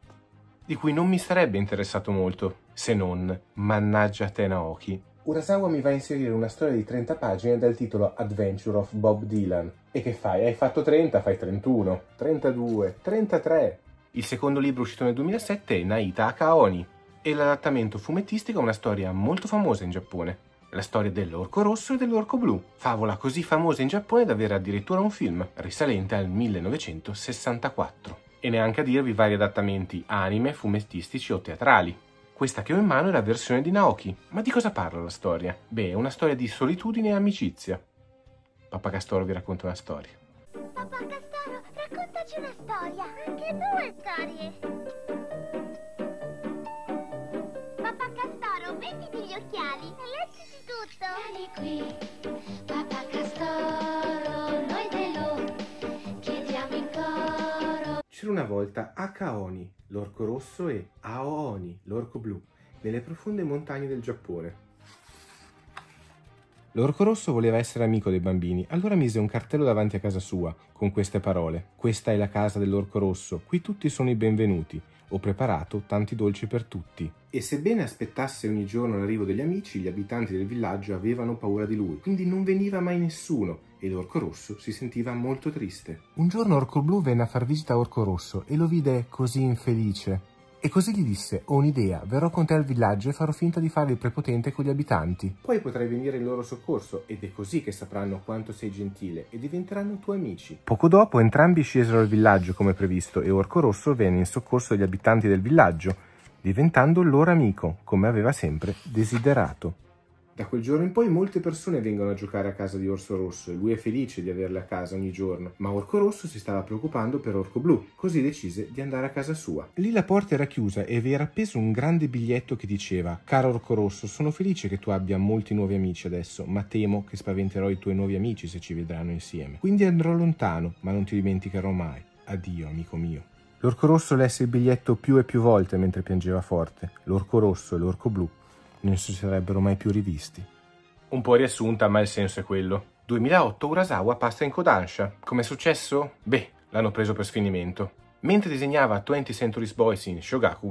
di cui non mi sarebbe interessato molto, se non, mannaggia te Naoki, Urasawa mi va a inserire una storia di trenta pagine dal titolo Adventure of Bob Dylan. E che fai? Hai fatto trenta, fai trentuno, trentadue, trentatré. Il secondo libro uscito nel duemilasette è Naita Akaoni, e l'adattamento fumettistico è una storia molto famosa in Giappone. La storia dell'orco rosso e dell'orco blu, favola così famosa in Giappone da avere addirittura un film, risalente al millenovecentosessantaquattro. E neanche a dirvi vari adattamenti anime, fumettistici o teatrali. Questa che ho in mano è la versione di Naoki. Ma di cosa parla la storia? Beh, è una storia di solitudine e amicizia. Papà Castoro vi racconta una storia. Papà Castoro, raccontaci una storia. Anche due storie. Papà Castoro, mettiti gli occhiali e leggiti tutto. Vieni qui, Papà Castoro, noi te lo chiediamo in coro. C'era una volta Akaoni, l'orco rosso, e Aooni, l'orco blu, nelle profonde montagne del Giappone. L'orco rosso voleva essere amico dei bambini, allora mise un cartello davanti a casa sua, con queste parole: questa è la casa dell'orco rosso, qui tutti sono i benvenuti, ho preparato tanti dolci per tutti. E sebbene aspettasse ogni giorno l'arrivo degli amici, gli abitanti del villaggio avevano paura di lui, quindi non veniva mai nessuno, e l'orco rosso si sentiva molto triste. Un giorno Orco Blu venne a far visita a Orco Rosso e lo vide così infelice. E così gli disse: ho un'idea, verrò con te al villaggio e farò finta di fare il prepotente con gli abitanti. Poi potrai venire in loro soccorso, ed è così che sapranno quanto sei gentile e diventeranno tuoi amici. Poco dopo entrambi scesero al villaggio come previsto e Orco Rosso venne in soccorso degli abitanti del villaggio, diventando il loro amico, come aveva sempre desiderato. Da quel giorno in poi molte persone vengono a giocare a casa di Orso Rosso e lui è felice di averle a casa ogni giorno, ma Orco Rosso si stava preoccupando per Orco Blu, così decise di andare a casa sua. Lì la porta era chiusa e vi era appeso un grande biglietto che diceva: caro Orco Rosso, sono felice che tu abbia molti nuovi amici adesso, ma temo che spaventerò i tuoi nuovi amici se ci vedranno insieme. Quindi andrò lontano, ma non ti dimenticherò mai. Addio, amico mio. L'Orco Rosso lesse il biglietto più e più volte mentre piangeva forte. L'Orco Rosso e l'Orco Blu non si sarebbero mai più rivisti. Un po' riassunta, ma il senso è quello. duemilaotto Urasawa passa in Kodansha. Com'è successo? Beh, l'hanno preso per sfinimento. Mentre disegnava venti Century Boys in Shogakukan,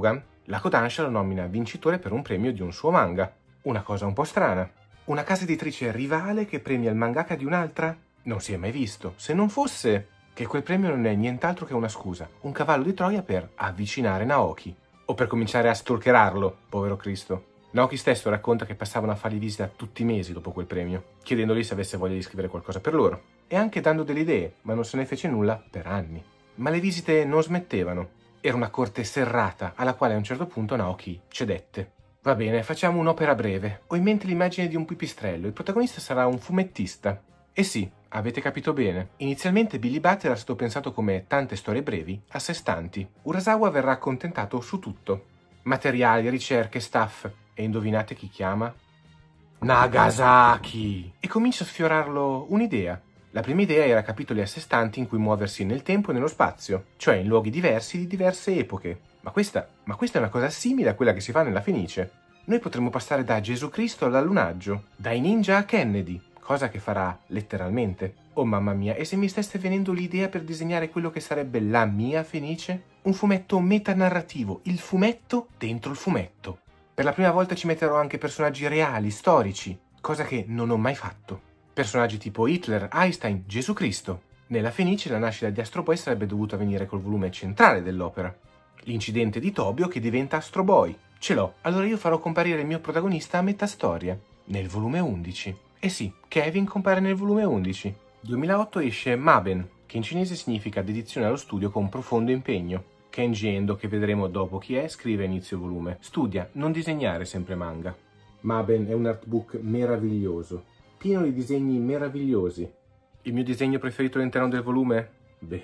La Kodansha lo nomina vincitore per un premio di un suo manga. Una cosa un po' strana. Una casa editrice rivale che premia il mangaka di un'altra? Non si è mai visto, se non fosse che quel premio non è nient'altro che una scusa, un cavallo di Troia per avvicinare Naoki. O per cominciare a stalkerarlo, povero Cristo. Naoki stesso racconta che passavano a fargli visita tutti i mesi dopo quel premio, chiedendogli se avesse voglia di scrivere qualcosa per loro. E anche dando delle idee, ma non se ne fece nulla per anni. Ma le visite non smettevano. Era una corte serrata, alla quale a un certo punto Naoki cedette. Va bene, facciamo un'opera breve. Ho in mente l'immagine di un pipistrello. Il protagonista sarà un fumettista. E sì, avete capito bene. Inizialmente Billy Bat era stato pensato come tante storie brevi, a sé stanti. Urasawa verrà accontentato su tutto. Materiali, ricerche, staff. E indovinate chi chiama? Nagasaki! E comincia a sfiorarlo un'idea. La prima idea era capitoli a sé stanti in cui muoversi nel tempo e nello spazio, cioè in luoghi diversi di diverse epoche. Ma questa, ma questa è una cosa simile a quella che si fa nella Fenice. Noi potremmo passare da Gesù Cristo all'allunaggio, dai ninja a Kennedy, cosa che farà letteralmente. Oh mamma mia, e se mi stesse venendo l'idea per disegnare quello che sarebbe la mia Fenice? Un fumetto metanarrativo, il fumetto dentro il fumetto. Per la prima volta ci metterò anche personaggi reali, storici, cosa che non ho mai fatto. Personaggi tipo Hitler, Einstein, Gesù Cristo. Nella Fenice la nascita di Astro Boy sarebbe dovuta avvenire col volume centrale dell'opera. L'incidente di Tobio che diventa Astro Boy. Ce l'ho, allora io farò comparire il mio protagonista a metà storia, nel volume undici. E sì, Kevin compare nel volume undici. duemilaotto esce Maben, che in cinese significa dedizione allo studio con profondo impegno. Kenji Endo, che vedremo dopo chi è, scrive a inizio volume. Studia, non disegnare sempre manga. Maben è un artbook meraviglioso, pieno di disegni meravigliosi. Il mio disegno preferito all'interno del volume? Beh,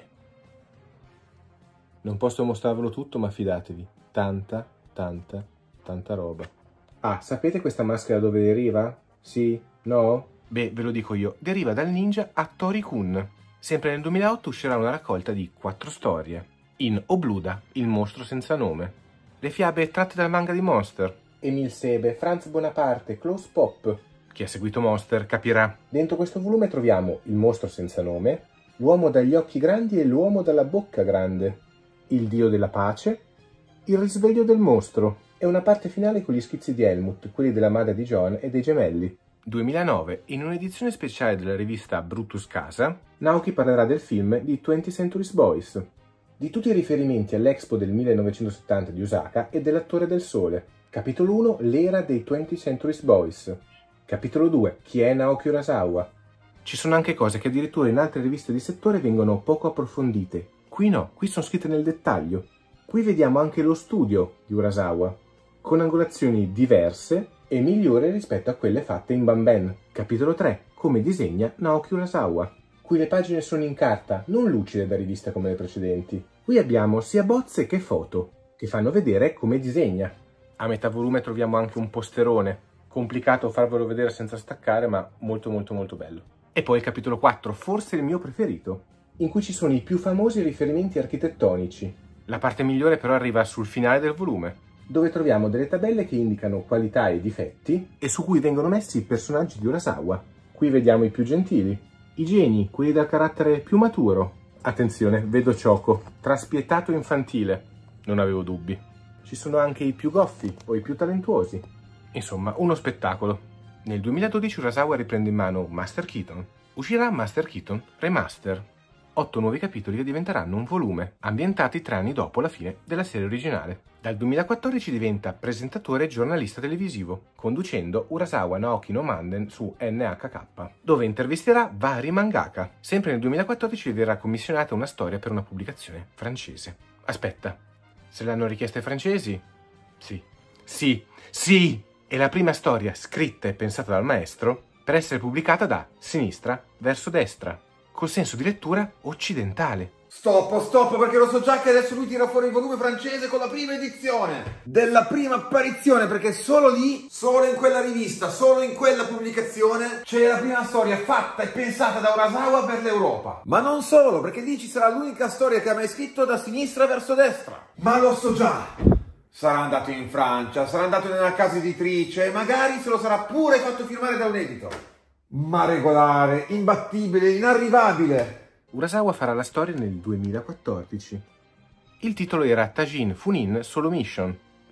non posso mostrarvelo tutto, ma fidatevi, tanta, tanta, tanta roba. Ah, sapete questa maschera dove deriva? Sì? No? Beh, ve lo dico io, deriva dal ninja Hattori-kun. Sempre nel duemilaotto uscirà una raccolta di quattro storie. In Obluda, il mostro senza nome. Le fiabe tratte dal manga di Monster. Emil Sebe, Franz Bonaparte, Klaus Pop. Chi ha seguito Monster capirà. Dentro questo volume troviamo il mostro senza nome, l'uomo dagli occhi grandi e l'uomo dalla bocca grande, il dio della pace, il risveglio del mostro e una parte finale con gli schizzi di Helmut, quelli della madre di John e dei gemelli. duemilanove, in un'edizione speciale della rivista Brutus Casa, Naoki parlerà del film di twentieth Century Boys, di tutti i riferimenti all'Expo del millenovecentosettanta di Osaka e dell'Attore del Sole. Capitolo uno, l'era dei twentieth Century Boys. Capitolo due, chi è Naoki Urasawa? Ci sono anche cose che addirittura in altre riviste di settore vengono poco approfondite. Qui no, qui sono scritte nel dettaglio. Qui vediamo anche lo studio di Urasawa, con angolazioni diverse e migliori rispetto a quelle fatte in Banben. Capitolo tre, come disegna Naoki Urasawa. Qui le pagine sono in carta, non lucide da rivista come le precedenti. Qui abbiamo sia bozze che foto, che fanno vedere come disegna. A metà volume troviamo anche un posterone. Complicato farvelo vedere senza staccare, ma molto molto molto bello. E poi il capitolo quattro, forse il mio preferito, in cui ci sono i più famosi riferimenti architettonici. La parte migliore però arriva sul finale del volume, dove troviamo delle tabelle che indicano qualità e difetti e su cui vengono messi i personaggi di Urasawa. Qui vediamo i più gentili, i geni, quelli dal carattere più maturo. Attenzione, vedo Choco, traspietato infantile. Non avevo dubbi. Ci sono anche i più goffi o i più talentuosi. Insomma, uno spettacolo. Nel duemiladodici Urasawa riprende in mano Master Keaton. Uscirà Master Keaton Remaster. Otto nuovi capitoli che diventeranno un volume, ambientati tre anni dopo la fine della serie originale. Dal duemilaquattordici diventa presentatore e giornalista televisivo, conducendo Urasawa Naoki no Manden su N H K, dove intervisterà vari mangaka. Sempre nel duemilaquattordici gli verrà commissionata una storia per una pubblicazione francese. Aspetta, se l'hanno richiesta i francesi? Sì. Sì, sì! È la prima storia scritta e pensata dal maestro per essere pubblicata da sinistra verso destra, col senso di lettura occidentale. Stop, stop, perché lo so già che adesso lui tira fuori il volume francese con la prima edizione della prima apparizione, perché solo lì, solo in quella rivista, solo in quella pubblicazione c'è la prima storia fatta e pensata da Urasawa per l'Europa. Ma non solo, perché lì ci sarà l'unica storia che ha mai scritto da sinistra verso destra. Ma lo so già! Sarà andato in Francia, sarà andato nella casa editrice e magari se lo sarà pure fatto firmare da un editor. Ma regolare, imbattibile, inarrivabile. Urasawa farà la storia nel duemilaquattordici. Il titolo era Tajin Funin Solo Mission,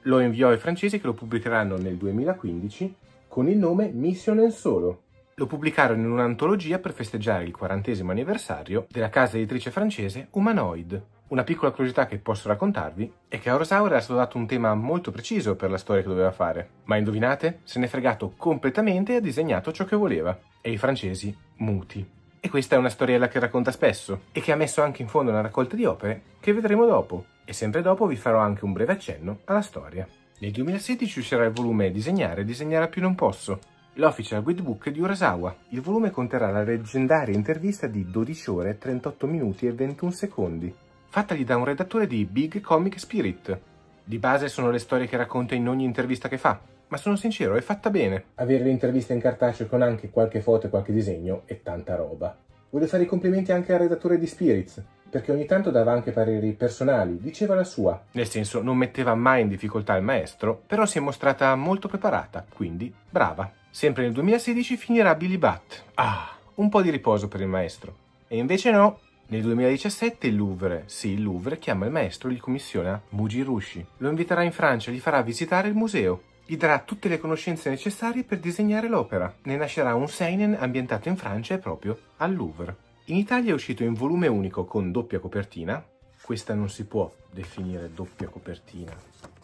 Lo inviò ai francesi che lo pubblicheranno nel duemilaquindici con il nome Mission en Solo. Lo pubblicarono in un'antologia per festeggiare il quarantesimo anniversario della casa editrice francese Humanoid. Una piccola curiosità che posso raccontarvi è che a Urasawa era stato dato un tema molto preciso per la storia che doveva fare, ma indovinate? Se n'è fregato completamente e ha disegnato ciò che voleva. E i francesi muti. E questa è una storiella che racconta spesso e che ha messo anche in fondo una raccolta di opere che vedremo dopo. E sempre dopo vi farò anche un breve accenno alla storia. Nel duemilasedici uscirà il volume Disegnare, disegnare a più non posso, l'Official Guidebook di Urasawa. Il volume conterrà la leggendaria intervista di dodici ore, trentotto minuti e ventuno secondi, fattagli da un redattore di Big Comic Spirit. Di base sono le storie che racconta in ogni intervista che fa, ma sono sincero, è fatta bene. Avere l'intervista in cartaceo con anche qualche foto e qualche disegno è tanta roba. Voglio fare i complimenti anche al redattore di Spirits, perché ogni tanto dava anche pareri personali, diceva la sua. Nel senso, non metteva mai in difficoltà il maestro, però si è mostrata molto preparata, quindi brava. Sempre nel duemilasedici finirà Billy Bat. Ah, un po' di riposo per il maestro. E invece no. Nel duemiladiciassette il Louvre, sì il Louvre, chiama il maestro e gli commissiona Mujirushi. Lo inviterà in Francia e gli farà visitare il museo. Gli darà tutte le conoscenze necessarie per disegnare l'opera. Ne nascerà un seinen ambientato in Francia e proprio al Louvre. In Italia è uscito in volume unico con doppia copertina. Questa non si può definire doppia copertina.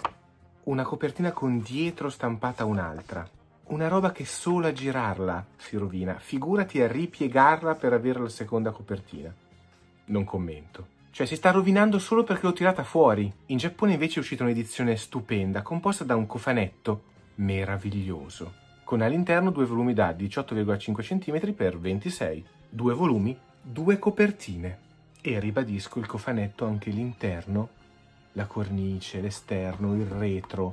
Una copertina con dietro stampata un'altra. Una roba che solo a girarla si rovina. Figurati a ripiegarla per avere la seconda copertina. Non commento. Cioè si sta rovinando solo perché l'ho tirata fuori. In Giappone invece è uscita un'edizione stupenda, composta da un cofanetto meraviglioso, con all'interno due volumi da diciotto virgola cinque centimetri per ventisei. Due volumi, due copertine. E ribadisco il cofanetto anche l'interno, la cornice, l'esterno, il retro.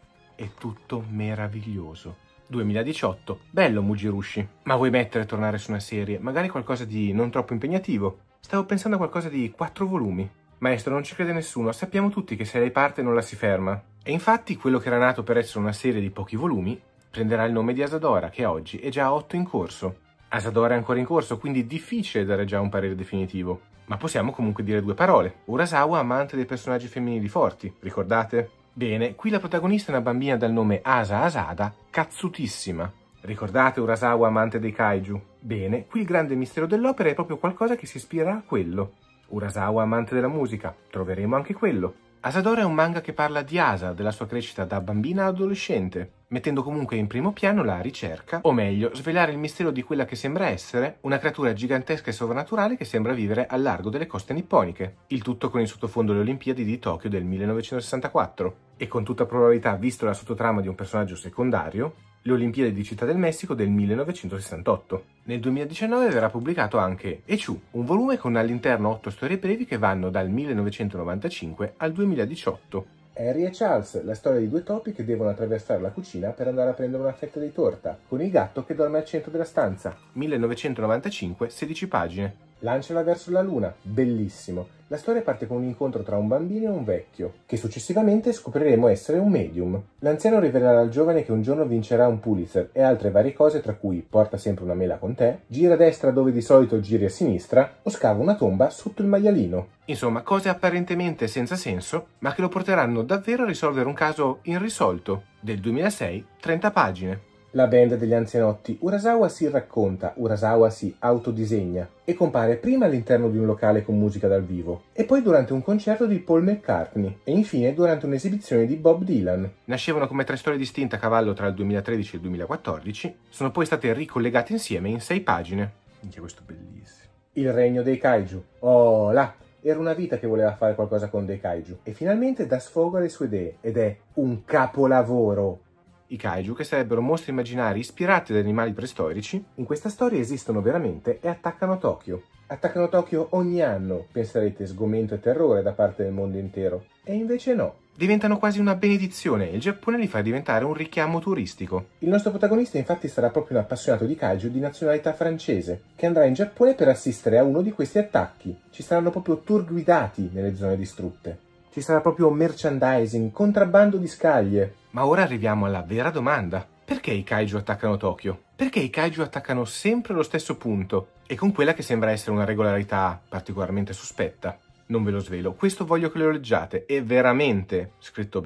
È tutto meraviglioso. duemiladiciotto. Bello Mujirushi. Ma vuoi mettere e tornare su una serie? Magari qualcosa di non troppo impegnativo? Stavo pensando a qualcosa di quattro volumi. Maestro, non ci crede nessuno, sappiamo tutti che se lei parte non la si ferma. E infatti quello che era nato per essere una serie di pochi volumi prenderà il nome di Asadora, che oggi è già a otto in corso. Asadora è ancora in corso, quindi è difficile dare già un parere definitivo. Ma possiamo comunque dire due parole. Urasawa amante dei personaggi femminili forti, ricordate? Bene, qui la protagonista è una bambina dal nome Asa Asada, cazzutissima. Ricordate Urasawa amante dei kaiju? Bene, qui il grande mistero dell'opera è proprio qualcosa che si ispira a quello. Urasawa amante della musica, troveremo anche quello. Asadora è un manga che parla di Asa, della sua crescita da bambina ad adolescente, mettendo comunque in primo piano la ricerca, o meglio, svelare il mistero di quella che sembra essere una creatura gigantesca e sovrannaturale che sembra vivere al largo delle coste nipponiche. Il tutto con in sottofondo le Olimpiadi di Tokyo del millenovecentosessantaquattro. E con tutta probabilità, visto la sottotrama di un personaggio secondario, le Olimpiadi di Città del Messico del millenovecentosessantotto. Nel duemiladiciannove verrà pubblicato anche Echu, un volume con all'interno otto storie brevi che vanno dal millenovecentonovantacinque al duemiladiciotto. Harry e Charles, la storia di due topi che devono attraversare la cucina per andare a prendere una fetta di torta, con il gatto che dorme al centro della stanza. millenovecentonovantacinque, sedici pagine. Lanciala verso la luna, bellissimo. La storia parte con un incontro tra un bambino e un vecchio, che successivamente scopriremo essere un medium. L'anziano rivelerà al giovane che un giorno vincerà un Pulitzer e altre varie cose, tra cui porta sempre una mela con te, gira a destra dove di solito giri a sinistra, o scava una tomba sotto il maialino. Insomma, cose apparentemente senza senso, ma che lo porteranno davvero a risolvere un caso irrisolto. Del duemilasei, trenta pagine. La band degli anzianotti. Urasawa si racconta, Urasawa si autodisegna e compare prima all'interno di un locale con musica dal vivo e poi durante un concerto di Paul McCartney e infine durante un'esibizione di Bob Dylan. Nascevano come tre storie distinte a cavallo tra il duemilatredici e il duemilaquattordici, sono poi state ricollegate insieme in sei pagine. Minchia, questo è bellissimo. Il regno dei kaiju. Oh là! Era una vita che voleva fare qualcosa con dei kaiju e finalmente dà sfogo alle sue idee ed è un capolavoro. I kaiju, che sarebbero mostri immaginari ispirati ad animali preistorici, in questa storia esistono veramente e attaccano Tokyo. Attaccano Tokyo ogni anno, penserete sgomento e terrore da parte del mondo intero. E invece no. Diventano quasi una benedizione e il Giappone li fa diventare un richiamo turistico. Il nostro protagonista infatti sarà proprio un appassionato di kaiju di nazionalità francese, che andrà in Giappone per assistere a uno di questi attacchi. Ci saranno proprio tour guidati nelle zone distrutte. Ci sarà proprio merchandising, contrabbando di scaglie. Ma ora arriviamo alla vera domanda. Perché i kaiju attaccano Tokyo? Perché i kaiju attaccano sempre allo stesso punto e con quella che sembra essere una regolarità particolarmente sospetta? Non ve lo svelo, questo voglio che lo leggiate, è veramente scritto bene.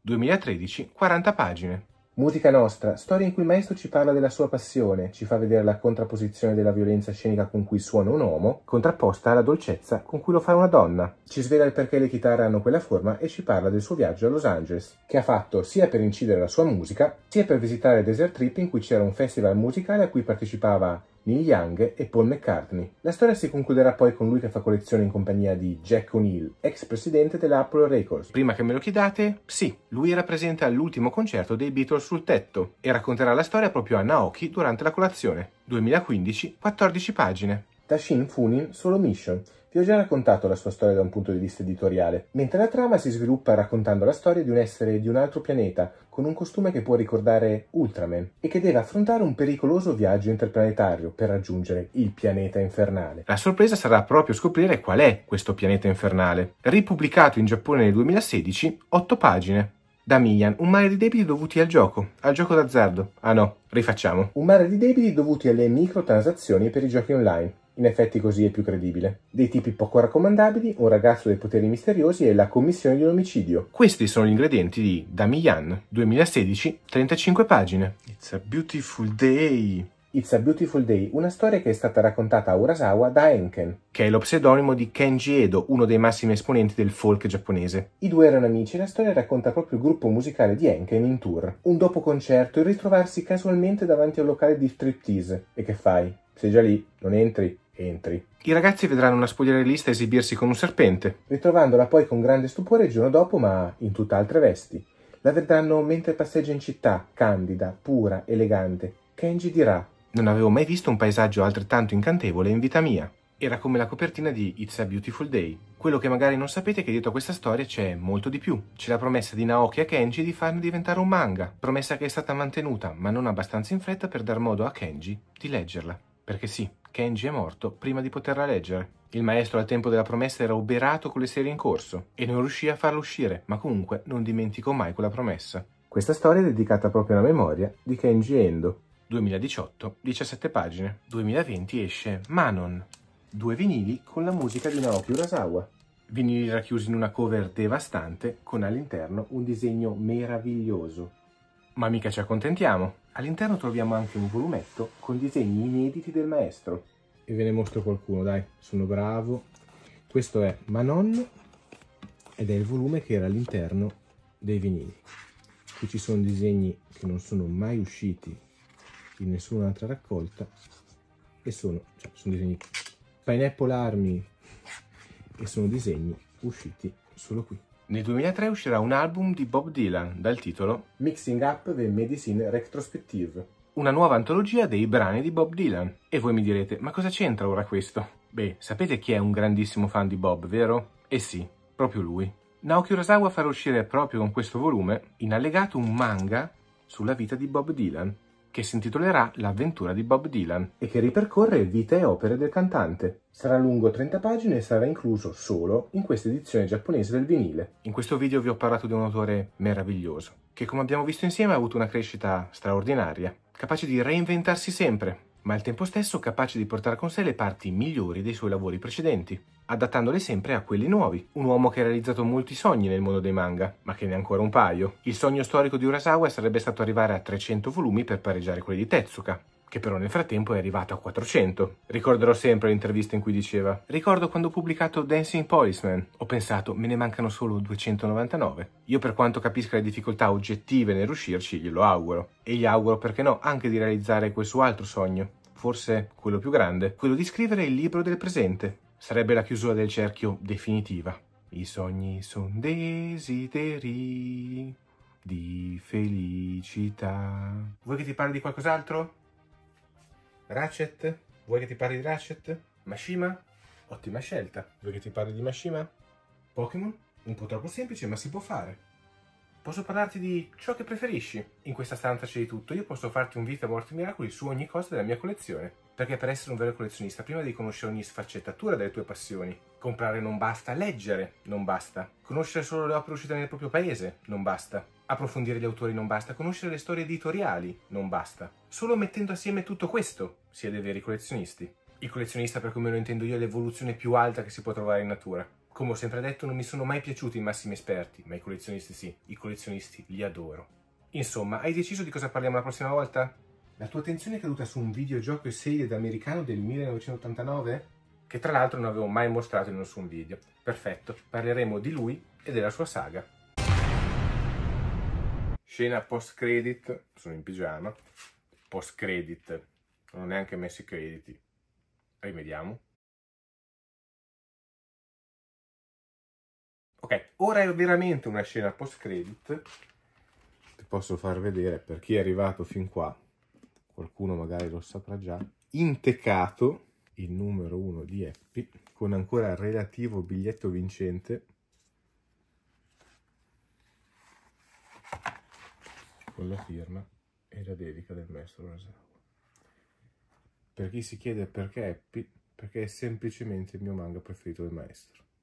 duemilatredici, quaranta pagine. Musica Nostra, storia in cui il maestro ci parla della sua passione, ci fa vedere la contrapposizione della violenza scenica con cui suona un uomo, contrapposta alla dolcezza con cui lo fa una donna. Ci svela il perché le chitarre hanno quella forma e ci parla del suo viaggio a Los Angeles, che ha fatto sia per incidere la sua musica, sia per visitare Desert Trip, in cui c'era un festival musicale a cui partecipava Neil Young e Paul McCartney. La storia si concluderà poi con lui che fa collezione in compagnia di Jack O'Neill, ex presidente della Apple Records. Prima che me lo chiedate, sì, lui era presente all'ultimo concerto dei Beatles sul tetto e racconterà la storia proprio a Naoki durante la colazione. duemilaquindici, quattordici pagine. Da Shin Funin, Solo Mission. Vi ho già raccontato la sua storia da un punto di vista editoriale, mentre la trama si sviluppa raccontando la storia di un essere di un altro pianeta, con un costume che può ricordare Ultraman, e che deve affrontare un pericoloso viaggio interplanetario per raggiungere il pianeta infernale. La sorpresa sarà proprio scoprire qual è questo pianeta infernale. Ripubblicato in Giappone nel duemilasedici, otto pagine. Da Miyan, un mare di debiti dovuti al gioco, al gioco d'azzardo. Ah no, rifacciamo. Un mare di debiti dovuti alle microtransazioni per i giochi online. In effetti così è più credibile. Dei tipi poco raccomandabili, un ragazzo dai poteri misteriosi e la commissione di un omicidio. Questi sono gli ingredienti di Da Miyan, duemilasedici, trentacinque pagine. It's a beautiful day. It's a Beautiful Day, una storia che è stata raccontata a Urasawa da Enken, che è lo pseudonimo di Kenji Edo, uno dei massimi esponenti del folk giapponese. I due erano amici e la storia racconta proprio il gruppo musicale di Enken in tour. Un dopo concerto e ritrovarsi casualmente davanti a un locale di striptease. E che fai? Sei già lì, non entri? Entri. I ragazzi vedranno una spogliarellista esibirsi con un serpente, ritrovandola poi con grande stupore il giorno dopo, ma in tutt'altre vesti. La vedranno mentre passeggia in città, candida, pura, elegante. Kenji dirà: non avevo mai visto un paesaggio altrettanto incantevole in vita mia. Era come la copertina di It's a Beautiful Day. Quello che magari non sapete è che dietro a questa storia c'è molto di più. C'è la promessa di Naoki a Kenji di farne diventare un manga. Promessa che è stata mantenuta, ma non abbastanza in fretta per dar modo a Kenji di leggerla. Perché sì, Kenji è morto prima di poterla leggere. Il maestro al tempo della promessa era oberato con le serie in corso e non riuscì a farla uscire, ma comunque non dimentico mai quella promessa. Questa storia è dedicata proprio alla memoria di Kenji Endo. duemiladiciotto, diciassette pagine. duemilaventi esce Manon, due vinili con la musica di Naoki Urasawa. Vinili racchiusi in una cover devastante con all'interno un disegno meraviglioso. Ma mica ci accontentiamo. All'interno troviamo anche un volumetto con disegni inediti del maestro. E ve ne mostro qualcuno, dai, sono bravo. Questo è Manon ed è il volume che era all'interno dei vinili. Qui ci sono disegni che non sono mai usciti in nessun'altra raccolta e sono, cioè, sono disegni Pineapple Army e sono disegni usciti solo qui. Nel duemilatré uscirà un album di Bob Dylan dal titolo Mixing Up the Medicine Retrospective, una nuova antologia dei brani di Bob Dylan. E voi mi direte, ma cosa c'entra ora questo? Beh, sapete chi è un grandissimo fan di Bob, vero? Eh sì, proprio lui. Naoki Urasawa farà uscire proprio con questo volume in allegato un manga sulla vita di Bob Dylan, che si intitolerà L'avventura di Bob Dylan e che ripercorre vita e opere del cantante. Sarà lungo trenta pagine e sarà incluso solo in questa edizione giapponese del vinile. In questo video vi ho parlato di un autore meraviglioso, che come abbiamo visto insieme ha avuto una crescita straordinaria, capace di reinventarsi sempre, ma al tempo stesso capace di portare con sé le parti migliori dei suoi lavori precedenti, adattandole sempre a quelli nuovi. Un uomo che ha realizzato molti sogni nel mondo dei manga, ma che ne ha ancora un paio. Il sogno storico di Urasawa sarebbe stato arrivare a trecento volumi per pareggiare quelli di Tezuka, che però nel frattempo è arrivato a quattrocento. Ricorderò sempre l'intervista in cui diceva: ricordo quando ho pubblicato Dancing Policeman, ho pensato me ne mancano solo duecentonovantanove. Io, per quanto capisca le difficoltà oggettive nel riuscirci, glielo auguro. E gli auguro, perché no, anche di realizzare quel suo altro sogno, forse quello più grande, quello di scrivere il libro del presente. Sarebbe la chiusura del cerchio definitiva. I sogni son desideri di felicità. Vuoi che ti parli di qualcos'altro? Ratchet? Vuoi che ti parli di Ratchet? Mashima? Ottima scelta. Vuoi che ti parli di Mashima? Pokémon? Un po' troppo semplice, ma si può fare. Posso parlarti di ciò che preferisci? In questa stanza c'è di tutto. Io posso farti un vita, morte e miracoli su ogni cosa della mia collezione. Perché per essere un vero collezionista, prima devi conoscere ogni sfaccettatura delle tue passioni. Comprare non basta, leggere non basta. Conoscere solo le opere uscite nel proprio paese non basta. Approfondire gli autori non basta. Conoscere le storie editoriali non basta. Solo mettendo assieme tutto questo si è dei veri collezionisti. Il collezionista, per come lo intendo io, è l'evoluzione più alta che si può trovare in natura. Come ho sempre detto, non mi sono mai piaciuti i massimi esperti, ma i collezionisti sì, i collezionisti li adoro. Insomma, hai deciso di cosa parliamo la prossima volta? La tua attenzione è caduta su un videogioco serie americano del millenovecentottantanove? Che tra l'altro non avevo mai mostrato in nessun video. Perfetto, parleremo di lui e della sua saga. Scena post-credit, sono in pigiama. Post-credit, non ho neanche messo i crediti. Rimediamo. Ok, ora è veramente una scena post-credit. Ti posso far vedere, per chi è arrivato fin qua, qualcuno magari lo saprà già, intecato il numero uno di Happy, con ancora il relativo biglietto vincente, con la firma e la dedica del maestro Urasawa. Per chi si chiede perché Happy, perché è semplicemente il mio manga preferito del maestro.